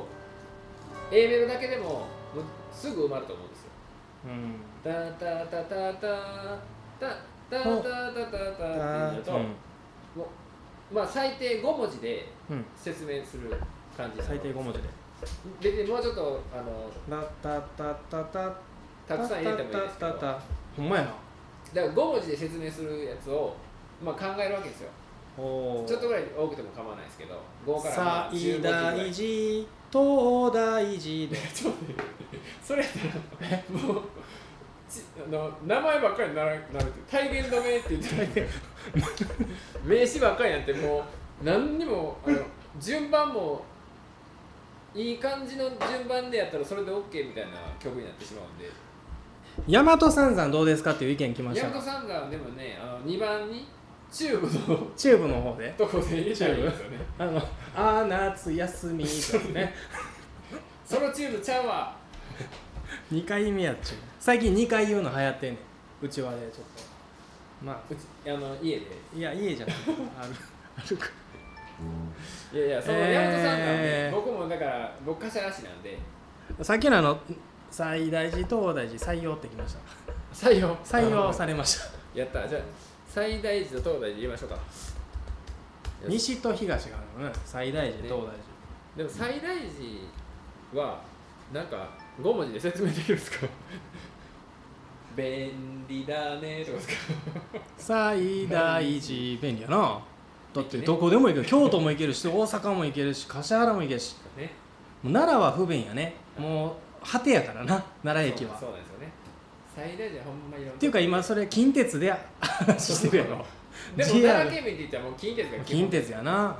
Speaker 2: A メロだけでもすぐ埋まると思うんですよ、うん、タタタタタタタタタタタタって言うと、うん、もうまあ最低ご文字で説明する感じ、うん、
Speaker 1: 最低ご文字で
Speaker 2: 別にもうちょっとあの
Speaker 1: タタタタ
Speaker 2: たくさん入れてもいいですけど
Speaker 1: ほんまやな
Speaker 2: だからご文字で説明するやつを、まあ、考えるわけですよおちょっとぐらい多くても構わないですけどごからまあ
Speaker 1: 最大寺東大寺で
Speaker 2: それやったらもうあの名前ばっかりになるって体言止めって言って名詞ばっかりなんてもう何にもあの順番もいい感じの順番でやったらそれで OK みたいな曲になってしまうんで
Speaker 1: 大和三山どうですかっていう意見来ました。
Speaker 2: 大和三山でもねあのにばんに中部の
Speaker 1: 中部の方で
Speaker 2: どこで入れたらいいですよね
Speaker 1: あのあ夏休みとかね
Speaker 2: そのチューブちゃうわ
Speaker 1: にかいめやっちゅう最近にかい言うの流行ってんねんうちわでちょっと
Speaker 2: まあうちあの家で
Speaker 1: いや家じゃなくてあるあるか
Speaker 2: いやいやその大和三山ね、えー、僕もだから僕頭足なんで
Speaker 1: さっきのあの最大寺東大寺採用ってきました
Speaker 2: 採用
Speaker 1: 採用されました
Speaker 2: やったじゃあ最大寺と東大寺入れましょうか
Speaker 1: 西と東があるのね最大寺、ね、東大寺
Speaker 2: でも最大寺はなんかご文字で説明できるんですか便利だねとかですか
Speaker 1: 最大寺便利やなだってどこでも行ける京都も行けるし大阪も行けるし橿原も行けるし、ね、もう奈良は不便やねもう果てやからな奈良駅は
Speaker 2: そうなんですよね最大寺ほんまいろんな
Speaker 1: っていうか今それ近鉄で話してるやろ
Speaker 2: でも奈良県民って言ったらもう近鉄が
Speaker 1: 近鉄やな、はい、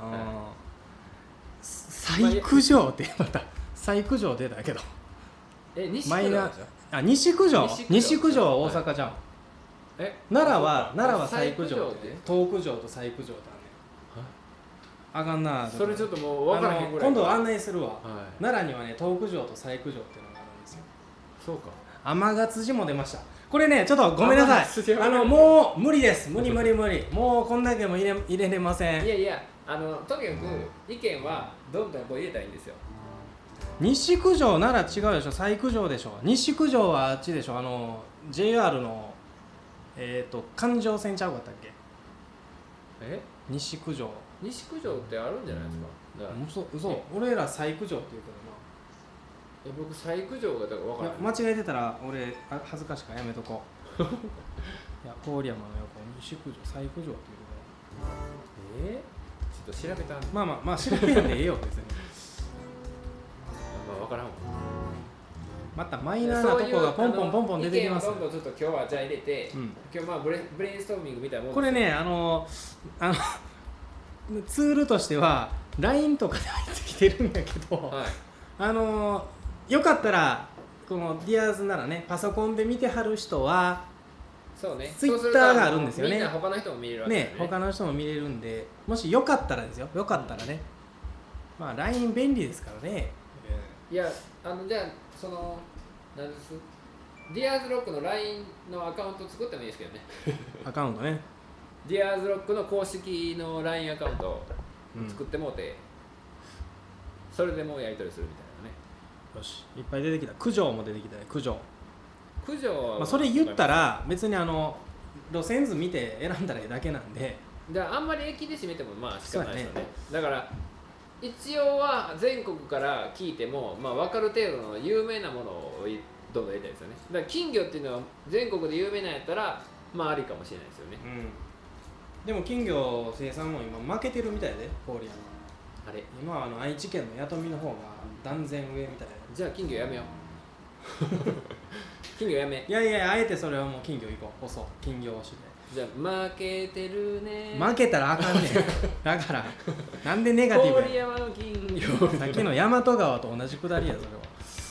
Speaker 1: 西九条ってまた西九条出たけど
Speaker 2: え西九条
Speaker 1: あ西九条西九条は大阪じゃん、はい、え奈良は奈良は西九条で東九条と西九条だねあかんな
Speaker 2: それちょっともう分からへんぐらい
Speaker 1: 今度案内するわ、はい、奈良にはね東九条と西九条っていうのがあるんですよ
Speaker 2: そうか
Speaker 1: 天勝寺も出ましたこれねちょっとごめんなさいあのもう無理です無理無理無理もうこんだけも入れ入れれません
Speaker 2: いやいやあのとにかく意見はどんどんこう入れたらいいんですよ
Speaker 1: 西九条なら違うでしょ西九条でしょ西九条はあっちでしょあの ジェイアール のえっ、ー、と環状線ちゃうかったっけ
Speaker 2: え
Speaker 1: 西九条
Speaker 2: 西九条ってあるんじゃないですか
Speaker 1: 嘘嘘俺ら西九条って言うけどな
Speaker 2: え僕西九条がだから分からない
Speaker 1: 間違えてたら俺恥ずかしいからやめとこういや郡山の横西九条西九条って言うけど
Speaker 2: えー、ちょっと調べたん
Speaker 1: まあまあまあ調べんでええよ別に
Speaker 2: まあ分からんわ
Speaker 1: またマイナーなとこがポンポンポンポン出てきます
Speaker 2: どんどんちょっと今日はじゃあ入れて、うん、今日まあブレブレインストーミングみたいなもん
Speaker 1: これねあのあのツールとしては ライン とかで入ってきてるんだけど、はい、あのよかったらこのディアーズならねパソコンで見てはる人は
Speaker 2: そうね
Speaker 1: ツイッターがあるんですよね
Speaker 2: みんな他の人も見れるわけ
Speaker 1: ねね他の人も見れるんでもしよかったらですよよかったらね、うん、まあ ライン 便利ですからね
Speaker 2: いやあのじゃあその何ですディアーズロックの ライン のアカウント作ってもいいですけどね
Speaker 1: アカウントね
Speaker 2: ディアーズロックの公式の ライン アカウントを作ってもうて、うん、それでもうやり取りするみたいなね
Speaker 1: よしいっぱい出てきた九条も出てきたね九条
Speaker 2: 九条は、
Speaker 1: まあ、それ言ったら別にあの路線図見て選んだらいいだけなんで
Speaker 2: だからあんまり駅で締めてもまあ仕方ないですよね、だから一応は全国から聞いても、まあ、分かる程度の有名なものをどんどん入れたいですよねだから金魚っていうのは全国で有名なんやったらまあありかもしれないですよね、
Speaker 1: うん、でも金魚生産も今負けてるみたいで郡山
Speaker 2: あれ
Speaker 1: 今はあの愛知県の弥富の方が断然上みたいな
Speaker 2: じゃあ金魚やめよう金魚やめ
Speaker 1: いやいやあえてそれはもう金魚行こう遅金魚推しで
Speaker 2: じゃあ負けてるね
Speaker 1: 負けたらあかんねんだからなんでネガティブ
Speaker 2: 郡山の金魚
Speaker 1: さっきの大和川と同じくだりやそれは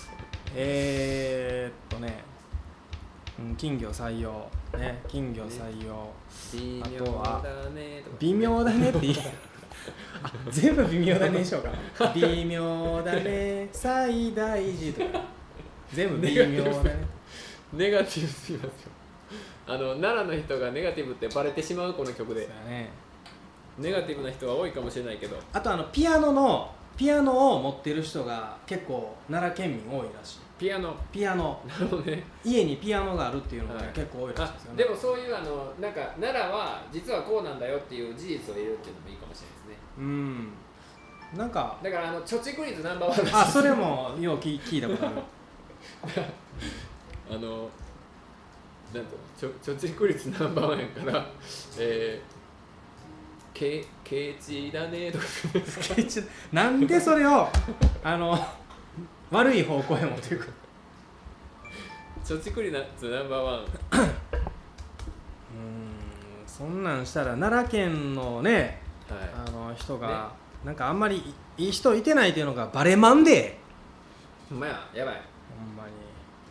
Speaker 1: えー、っとね、うん、金魚採用ね金魚採用、
Speaker 2: ね、
Speaker 1: あとは
Speaker 2: 微妙だねとか
Speaker 1: 微妙だねって言い全部微妙だねにしようか微妙だね最大事とか全部微妙だね
Speaker 2: ネガティブすぎますよ。あの奈良の人がネガティブってバレてしまうこの曲で、
Speaker 1: ね、
Speaker 2: ネガティブな人は多いかもしれないけど、
Speaker 1: あとあのピアノのピアノを持ってる人が結構奈良県民多いらしい。
Speaker 2: ピアノ
Speaker 1: ピアノ
Speaker 2: なるほどね。
Speaker 1: 家にピアノがあるっていうのが、ねはい、結構多いらしいですよね。
Speaker 2: でもそういうあのなんか奈良は実はこうなんだよっていう事実を入れるっていうのもいいかもしれないですね。
Speaker 1: うんなんか
Speaker 2: だからあの貯蓄率ナンバーワン
Speaker 1: あそれもよう聞聞いたことある
Speaker 2: あのなんと貯蓄率ナンバーワンやからえー、ケケチだねとか
Speaker 1: ケチなんでそれをあの悪い方向へ持っていく
Speaker 2: 貯蓄率ナンバーワンう
Speaker 1: ーんそんなんしたら奈良県のね、はい、あの人が、ね、なんかあんまりいい人いてないっていうのがバレまんで
Speaker 2: ほんまややばい
Speaker 1: ほんまに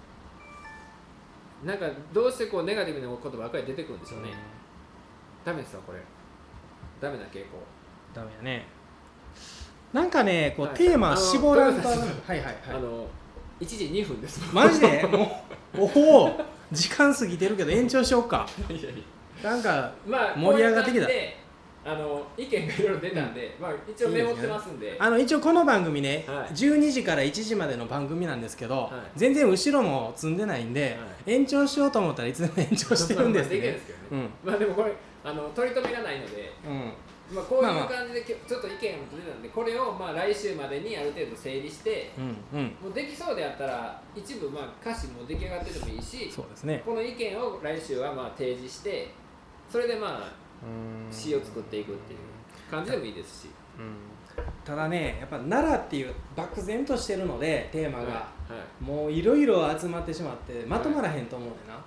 Speaker 2: なんかどうしてこうネガティブなことばっかり出てくるんでしょうね、うん、ダメですよこれダメな傾向
Speaker 1: ダメやねなんかねこう、はい、テーマ絞らんとはいはいはい
Speaker 2: あのいちじにふんです
Speaker 1: マジでもうおお時間過ぎてるけど延長しようかいやいやなんか盛り上がってきた、まあ
Speaker 2: あの意見がいろいろ出たんで、うんまあ、一応メモってますんで、いいですね、
Speaker 1: あの一応この番組ね、はい、じゅうにじからいちじまでの番組なんですけど、はい、全然後ろも積んでないんで、はい、延長しようと思ったらいつでも延長してるんですね。
Speaker 2: でまあでもこれあの取り留めがないので、うんまあ、こういう感じでちょっと意見が出たんでこれをまあ来週までにある程度整理して、うんうん、もうできそうであったら一部まあ歌詞も出来上がっててもいいし
Speaker 1: そうですね、
Speaker 2: この意見を来週はまあ提示してそれでまあ詩を作っていくっていう感じでもいいですし、
Speaker 1: うん、ただねやっぱ奈良っていう漠然としてるのでテーマが、はいはい、もういろいろ集まってしまってまとまらへんと思うねんな、はい、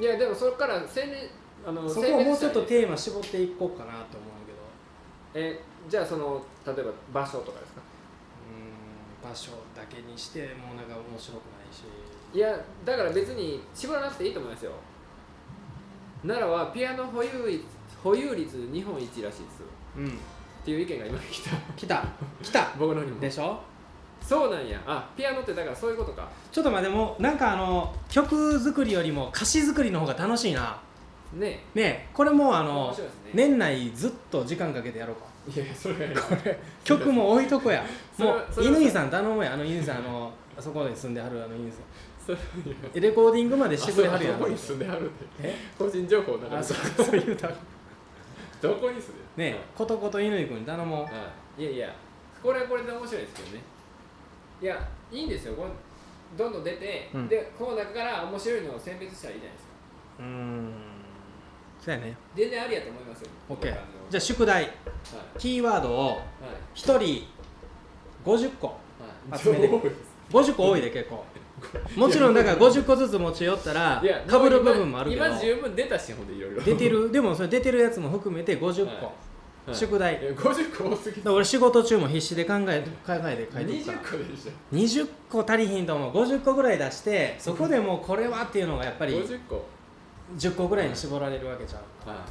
Speaker 2: いやでもそこから宣伝あの
Speaker 1: そこをもうちょっとテーマ絞っていこうかなと思う
Speaker 2: けどえじゃあその例えば場所とかですか
Speaker 1: うん場所だけにしてもうなんか面白くないし
Speaker 2: いやだから別に絞らなくていいと思いますよ奈良はピアノ保有率保有率日本一らしいです、うん、っていう意見が今来た
Speaker 1: 来た来た
Speaker 2: 僕のにも
Speaker 1: でしょ
Speaker 2: そうなんやあピアノってだからそういうことか
Speaker 1: ちょっと待ってもなんかあの曲作りよりも歌詞作りの方が楽しいな
Speaker 2: ね
Speaker 1: えねえこれもうあの、ね、年内ずっと時間かけてやろうか
Speaker 2: いやそれ
Speaker 1: これ曲も置いとこやもう乾さん頼むやあの乾さんあのあそこに住んではるあの乾さんレコーディングまでしてくれはるやん。
Speaker 2: どこに住んではるって。個人情報なんか。
Speaker 1: あ、そう、そういうた。
Speaker 2: どこに住んで
Speaker 1: ねえ、ことこと乾君に頼もう、は
Speaker 2: い。いやいや、これはこれで面白いですけどね。いや、いいんですよ。これどんどん出て、うん、で、この中から面白いのを選別したらいいじゃないですか。
Speaker 1: うーん。そうやね。
Speaker 2: 全然ありやと思いますよ。
Speaker 1: オッケー。じゃあ宿題、はい、キーワードをひとりごじゅっこ集めて。ごじゅっこ多いで結構。もちろんだからごじゅっこずつ持ち寄ったらかぶる部分もあるけど
Speaker 2: 今十分出たしほんでいろいろ
Speaker 1: 出てるでもそれ出てるやつも含めてごじゅっこ、はいはい、宿題
Speaker 2: ごじゅっこ多すぎる
Speaker 1: 俺仕事中も必死で考え考えて書いてるから
Speaker 2: にじゅっこでしょ
Speaker 1: にじゅっこ足りひんと思うごじゅっこぐらい出してそこでもうこれはっていうのがやっぱり
Speaker 2: ごじゅっこ
Speaker 1: じゅっこぐらいに絞られるわけじゃん、はい、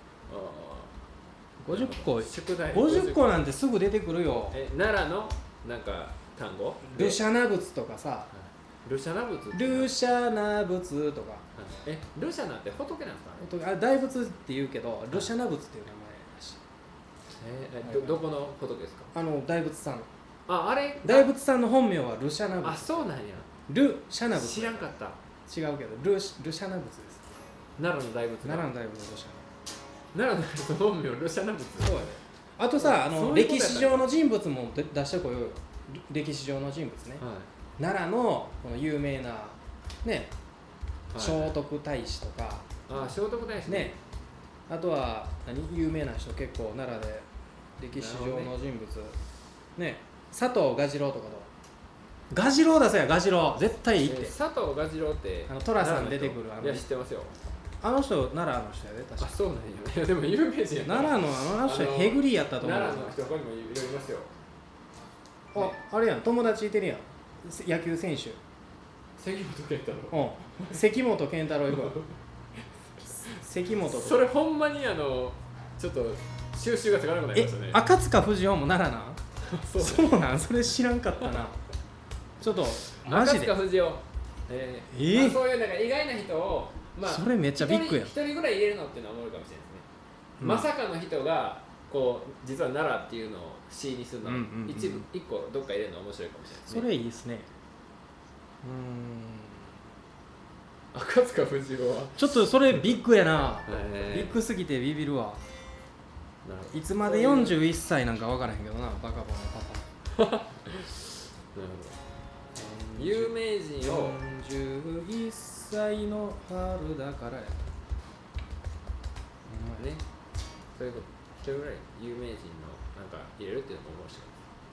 Speaker 1: ごじゅっこ宿題ごじゅっこなんてすぐ出てくるよ
Speaker 2: え奈良のなんか単語
Speaker 1: ルシャナ仏とかさ、はい
Speaker 2: ルシャナ仏
Speaker 1: ルシャナ仏とか
Speaker 2: えルシャナって仏なんですか
Speaker 1: ねあ大仏って言うけどルシャナ仏っていう名前らしい
Speaker 2: えー、ど, どこの仏ですか
Speaker 1: あの大仏さん
Speaker 2: ああれ
Speaker 1: 大仏さんの本名はルシャナ仏
Speaker 2: あそうなんや
Speaker 1: ルシャナ仏
Speaker 2: 知らんかった
Speaker 1: 違うけどルルシャナ仏です
Speaker 2: 奈良の大仏
Speaker 1: 奈良の大仏ルシ
Speaker 2: ャナ奈良の大仏本名ルシャナ仏
Speaker 1: そうやねあとさあの歴史上の人物も出してこようよ歴史上の人物ね、はい奈良のこの有名なね、はい、聖徳太子とか
Speaker 2: あ聖徳太子
Speaker 1: ね、ねあとは何有名な人結構奈良で歴史上の人物 ね, ね佐藤蛾次郎とかと蛾次郎だせや蛾次郎絶対いいって、え
Speaker 2: ー、佐藤蛾次郎って
Speaker 1: あの寅さん出てくるあの
Speaker 2: いや知ってますよ
Speaker 1: あの人奈良の人やで確か
Speaker 2: あそうなんやいやでも有名人や
Speaker 1: 奈良のあの人へぐりやったと思う
Speaker 2: 奈良の人他にもいろいろいますよ
Speaker 1: あ、ね、あれやん友達いてるやん野球選手
Speaker 2: 関本健太郎
Speaker 1: うん関本健太郎行くわ関本と
Speaker 2: それほんまにあのちょっと収集がつかなくなりましたね。
Speaker 1: 赤塚不二夫も奈良なんそうそうなん、それ知らんかったな。ちょっとマジで
Speaker 2: 赤塚不二夫、えーえーまあ、そういうなんか意外な人を、まあ、
Speaker 1: それめっちゃビッグやん。
Speaker 2: 一人ぐらい入れるのっていうのはおもろいかもしれないですね、うん、まさかの人がこう実は奈良っていうのを C にするの、うんうんうん、一部一個どっか入れるの面白いかもしれないですね。
Speaker 1: それいいですね。
Speaker 2: うーん、赤塚不二夫は
Speaker 1: ちょっとそれビッグやなビッグすぎてビビるわ。いつまでよんじゅういっさいなんか分からへんけどな、バカボンのパパなるほ
Speaker 2: ど。有名人を
Speaker 1: よんじゅういっさいの春だからや
Speaker 2: ね、そういうこと一人ぐらい有名人のなんか入れるっていうのも面白い。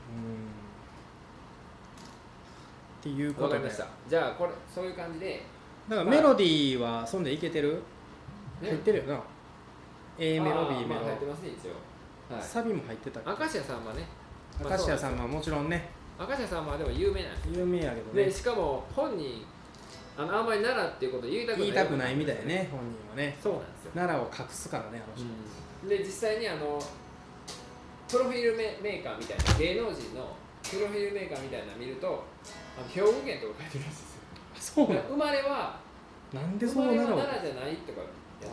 Speaker 1: うんっていうことで
Speaker 2: わかりました。じゃあこれそういう感じで、
Speaker 1: だからメロディーはそんでいけてる、入ってるよな。A メロ B メロ、
Speaker 2: まあ、入ってますね一応、はい、
Speaker 1: サビも入ってたっけ。
Speaker 2: 明石家さんまね、
Speaker 1: 明石家さんまはもちろんね、
Speaker 2: 明石家さんまはでも有名なんですよ。
Speaker 1: 有名やけどね。
Speaker 2: でしかも本人あのあんまり奈良っていうことを言いたくない
Speaker 1: 言いたくないみたいね、本人はね。
Speaker 2: そうなんですよ。
Speaker 1: 奈良を隠すからね、あの人、
Speaker 2: うん、で実際にあのプロフィールメーカーみたいな芸能人のプロフィールメーカーみたいなの見るとあの兵庫県とか書いてるらしいですよ。そう生まれは
Speaker 1: なんでそうなの。
Speaker 2: 生まれは奈良じゃないとかや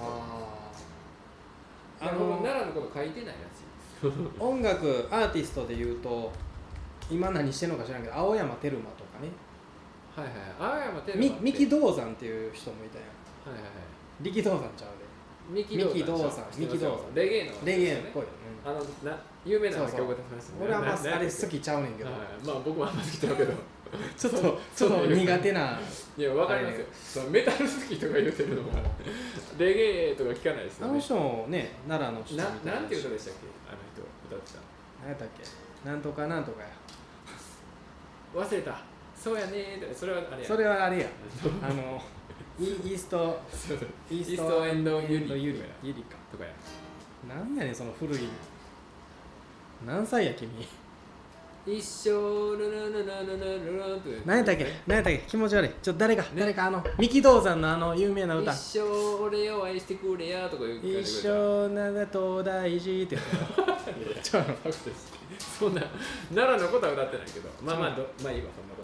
Speaker 2: ったあの奈良のこと書いてないらしいです。
Speaker 1: 音楽アーティストでいうと今何してんのか知らんけど、青山テルマとかね。
Speaker 2: はいはい、青山テルマって
Speaker 1: 三木道山っていう人もいたやん。
Speaker 2: はいはいはい。
Speaker 1: 力道山ちゃうで。
Speaker 2: 三木道山。
Speaker 1: 三木道山。
Speaker 2: レゲエの、ね。
Speaker 1: レゲエっぽいよね。
Speaker 2: あのな有名な曲を歌ってましたね。
Speaker 1: 俺はあんまあれ好きちゃうねんけど。
Speaker 2: はい、まあ僕もあんま好きちゃうけど。
Speaker 1: ちょっとちょっと苦手な。
Speaker 2: いやわかりますよ。そのメタル好きとか言うてるのもレゲエとか聞かないですよね。
Speaker 1: あの人もね奈良の人みたい
Speaker 2: な。なんていう歌でしたっけ、あの人歌ってた。
Speaker 1: 何やったっけ。なんとかなんとかや。
Speaker 2: 忘れた。そうやねー。それはあれや。
Speaker 1: それはあれや。あのイースト
Speaker 2: イーストエンドユリ
Speaker 1: ユリユリか
Speaker 2: とかや。
Speaker 1: なんやねんその古い。何歳や君。
Speaker 2: 一生ルルルルルルルルって。
Speaker 1: 何やったっけ何やったっけ気持ち悪い。ちょっと誰か、ね、誰かあの三木道山のあの有名な歌。
Speaker 2: 一生俺を愛してくれやとか言う。
Speaker 1: 一生なだと大事ってやつ。ちょっと
Speaker 2: そんな奈良のことは歌ってないけど、まあまあどまあいいわそんなこと。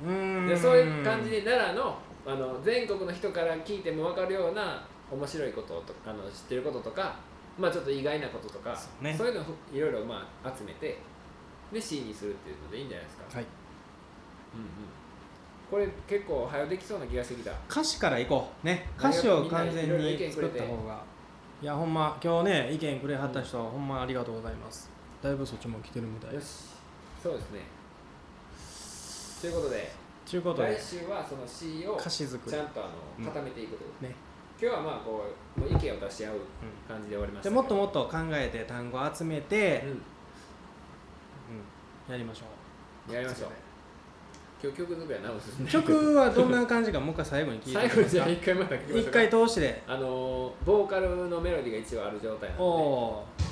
Speaker 2: はい。うん。でそういう感じで奈良のあの全国の人から聞いても分かるような面白いこととあの知ってることとか、まあちょっと意外なこととか、そうね、そういうのをいろいろまあ集めてで C にするっていうのでいいんじゃないですか。はい。うんうん。これ結構早できそうな気がしてきた。
Speaker 1: 歌詞からいこうね。歌詞を完全に作った方が。いやほんま今日ね意見くれはった人はほんまありがとうございます。だいぶそっちも来てるみたい。
Speaker 2: よし。そうですね。ということで。
Speaker 1: ということで
Speaker 2: 来週はその C を
Speaker 1: 歌詞作り
Speaker 2: ちゃんとあの固めていくという、
Speaker 1: うん、ね。
Speaker 2: 今日はまあこうもう意見を出し合う感じで終わりました、
Speaker 1: うん、でもっともっと考えて単語集めて、うんうん、やりましょ
Speaker 2: うやりましょう。今日曲作りは直す、ね、
Speaker 1: 曲はどんな感じかもう一回最後に聞いて
Speaker 2: 最後にじゃあ一回また聞きましょうか。
Speaker 1: 一回通しで
Speaker 2: あのボーカルのメロディーが一応ある状態なので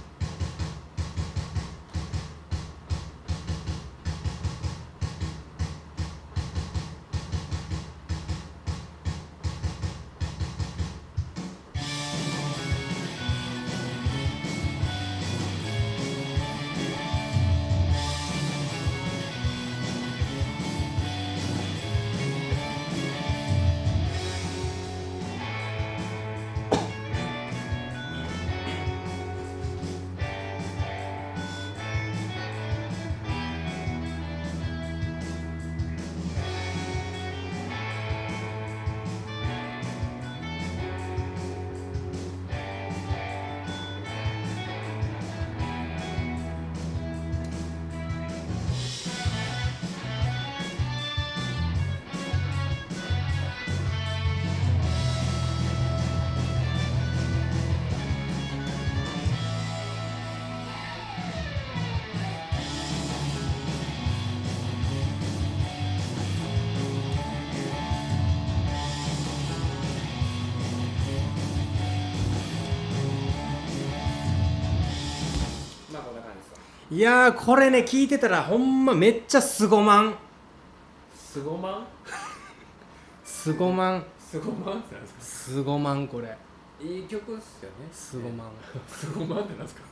Speaker 1: いやーこれね聞いてたらほんまめっちゃすごまん
Speaker 2: すごまん
Speaker 1: すごまん
Speaker 2: すごまんってなんですか。
Speaker 1: すごまんこれ
Speaker 2: いい曲っすよね。
Speaker 1: スゴマン
Speaker 2: スゴマンってなんすか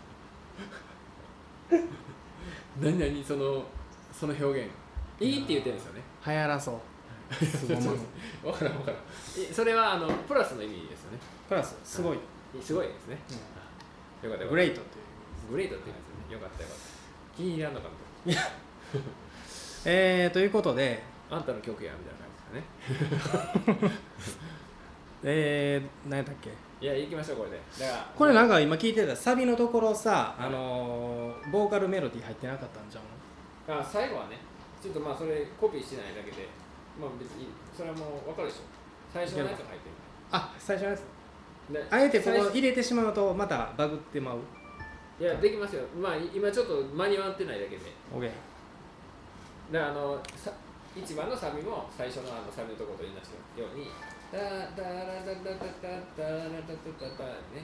Speaker 2: 何々そのその表現いいって言ってるんですよね。
Speaker 1: 流行らそうスゴマン
Speaker 2: 分からん分からん。それはあのプラスの意味ですよね。
Speaker 1: プラスすごい
Speaker 2: すごいですね、うん、よかった。
Speaker 1: グレートっていう
Speaker 2: グレートって言うんですよね。よかったよかった気に入らんのかな。いや
Speaker 1: えー、ということで
Speaker 2: あんたの曲やみたいな感じですかね
Speaker 1: えー、何やったっけ。
Speaker 2: いや行きましょうこれで。だから
Speaker 1: これなんか今聞いてたサビのところさ、あのー、ボーカルメロディー入ってなかったんじゃん。
Speaker 2: あ最後はねちょっとまあそれコピーしてないだけでまあ別にそれはもう分かるでしょ。最初のやつが入ってる。
Speaker 1: あ最初のやつあえてここ入れてしまうとまたバグってまう。
Speaker 2: いやできますよ。まあ今ちょっと間に合ってないだけで
Speaker 1: OK。
Speaker 2: だからあのさいちばんのサビも最初のあのサビのところと同じようにダダラダダダダダダダダダね。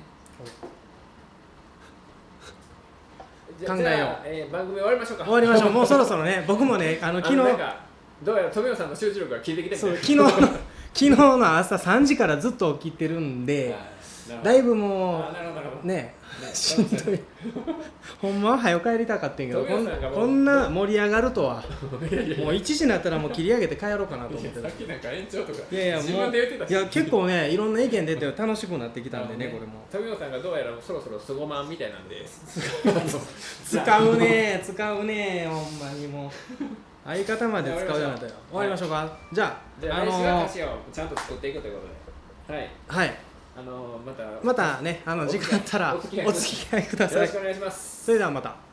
Speaker 1: 考えよう。
Speaker 2: えー、番組終わりましょうか。
Speaker 1: 終わりましょう。もうそろそろね。僕もねあの昨日
Speaker 2: どうやら富山さんの集中力が効いてきてる。
Speaker 1: そう昨日昨日の朝さんじからずっと起きてるんでだいぶもうねしんどいほんまは早く帰りたかったんけどこんこんな盛り上がるとはもういちじになったらもう切り上げて帰ろうかなと思ってた。
Speaker 2: さっきなんか延長とか
Speaker 1: いやいやもういや結構ねいろんな意見出て楽しくなってきたんでねこれも
Speaker 2: 富山さんがどうやらそろそろスゴマンみたいなんで
Speaker 1: 使うね使うねほんまにもう相方まで使うようになったよ。終わりましょうか。じゃあ
Speaker 2: じゃあ来週は歌詞をちゃんと作っていくということではい
Speaker 1: はい
Speaker 2: あのまた
Speaker 1: またねあの時間あったらお付き合いください。
Speaker 2: よろしくお願いします。
Speaker 1: それではまた。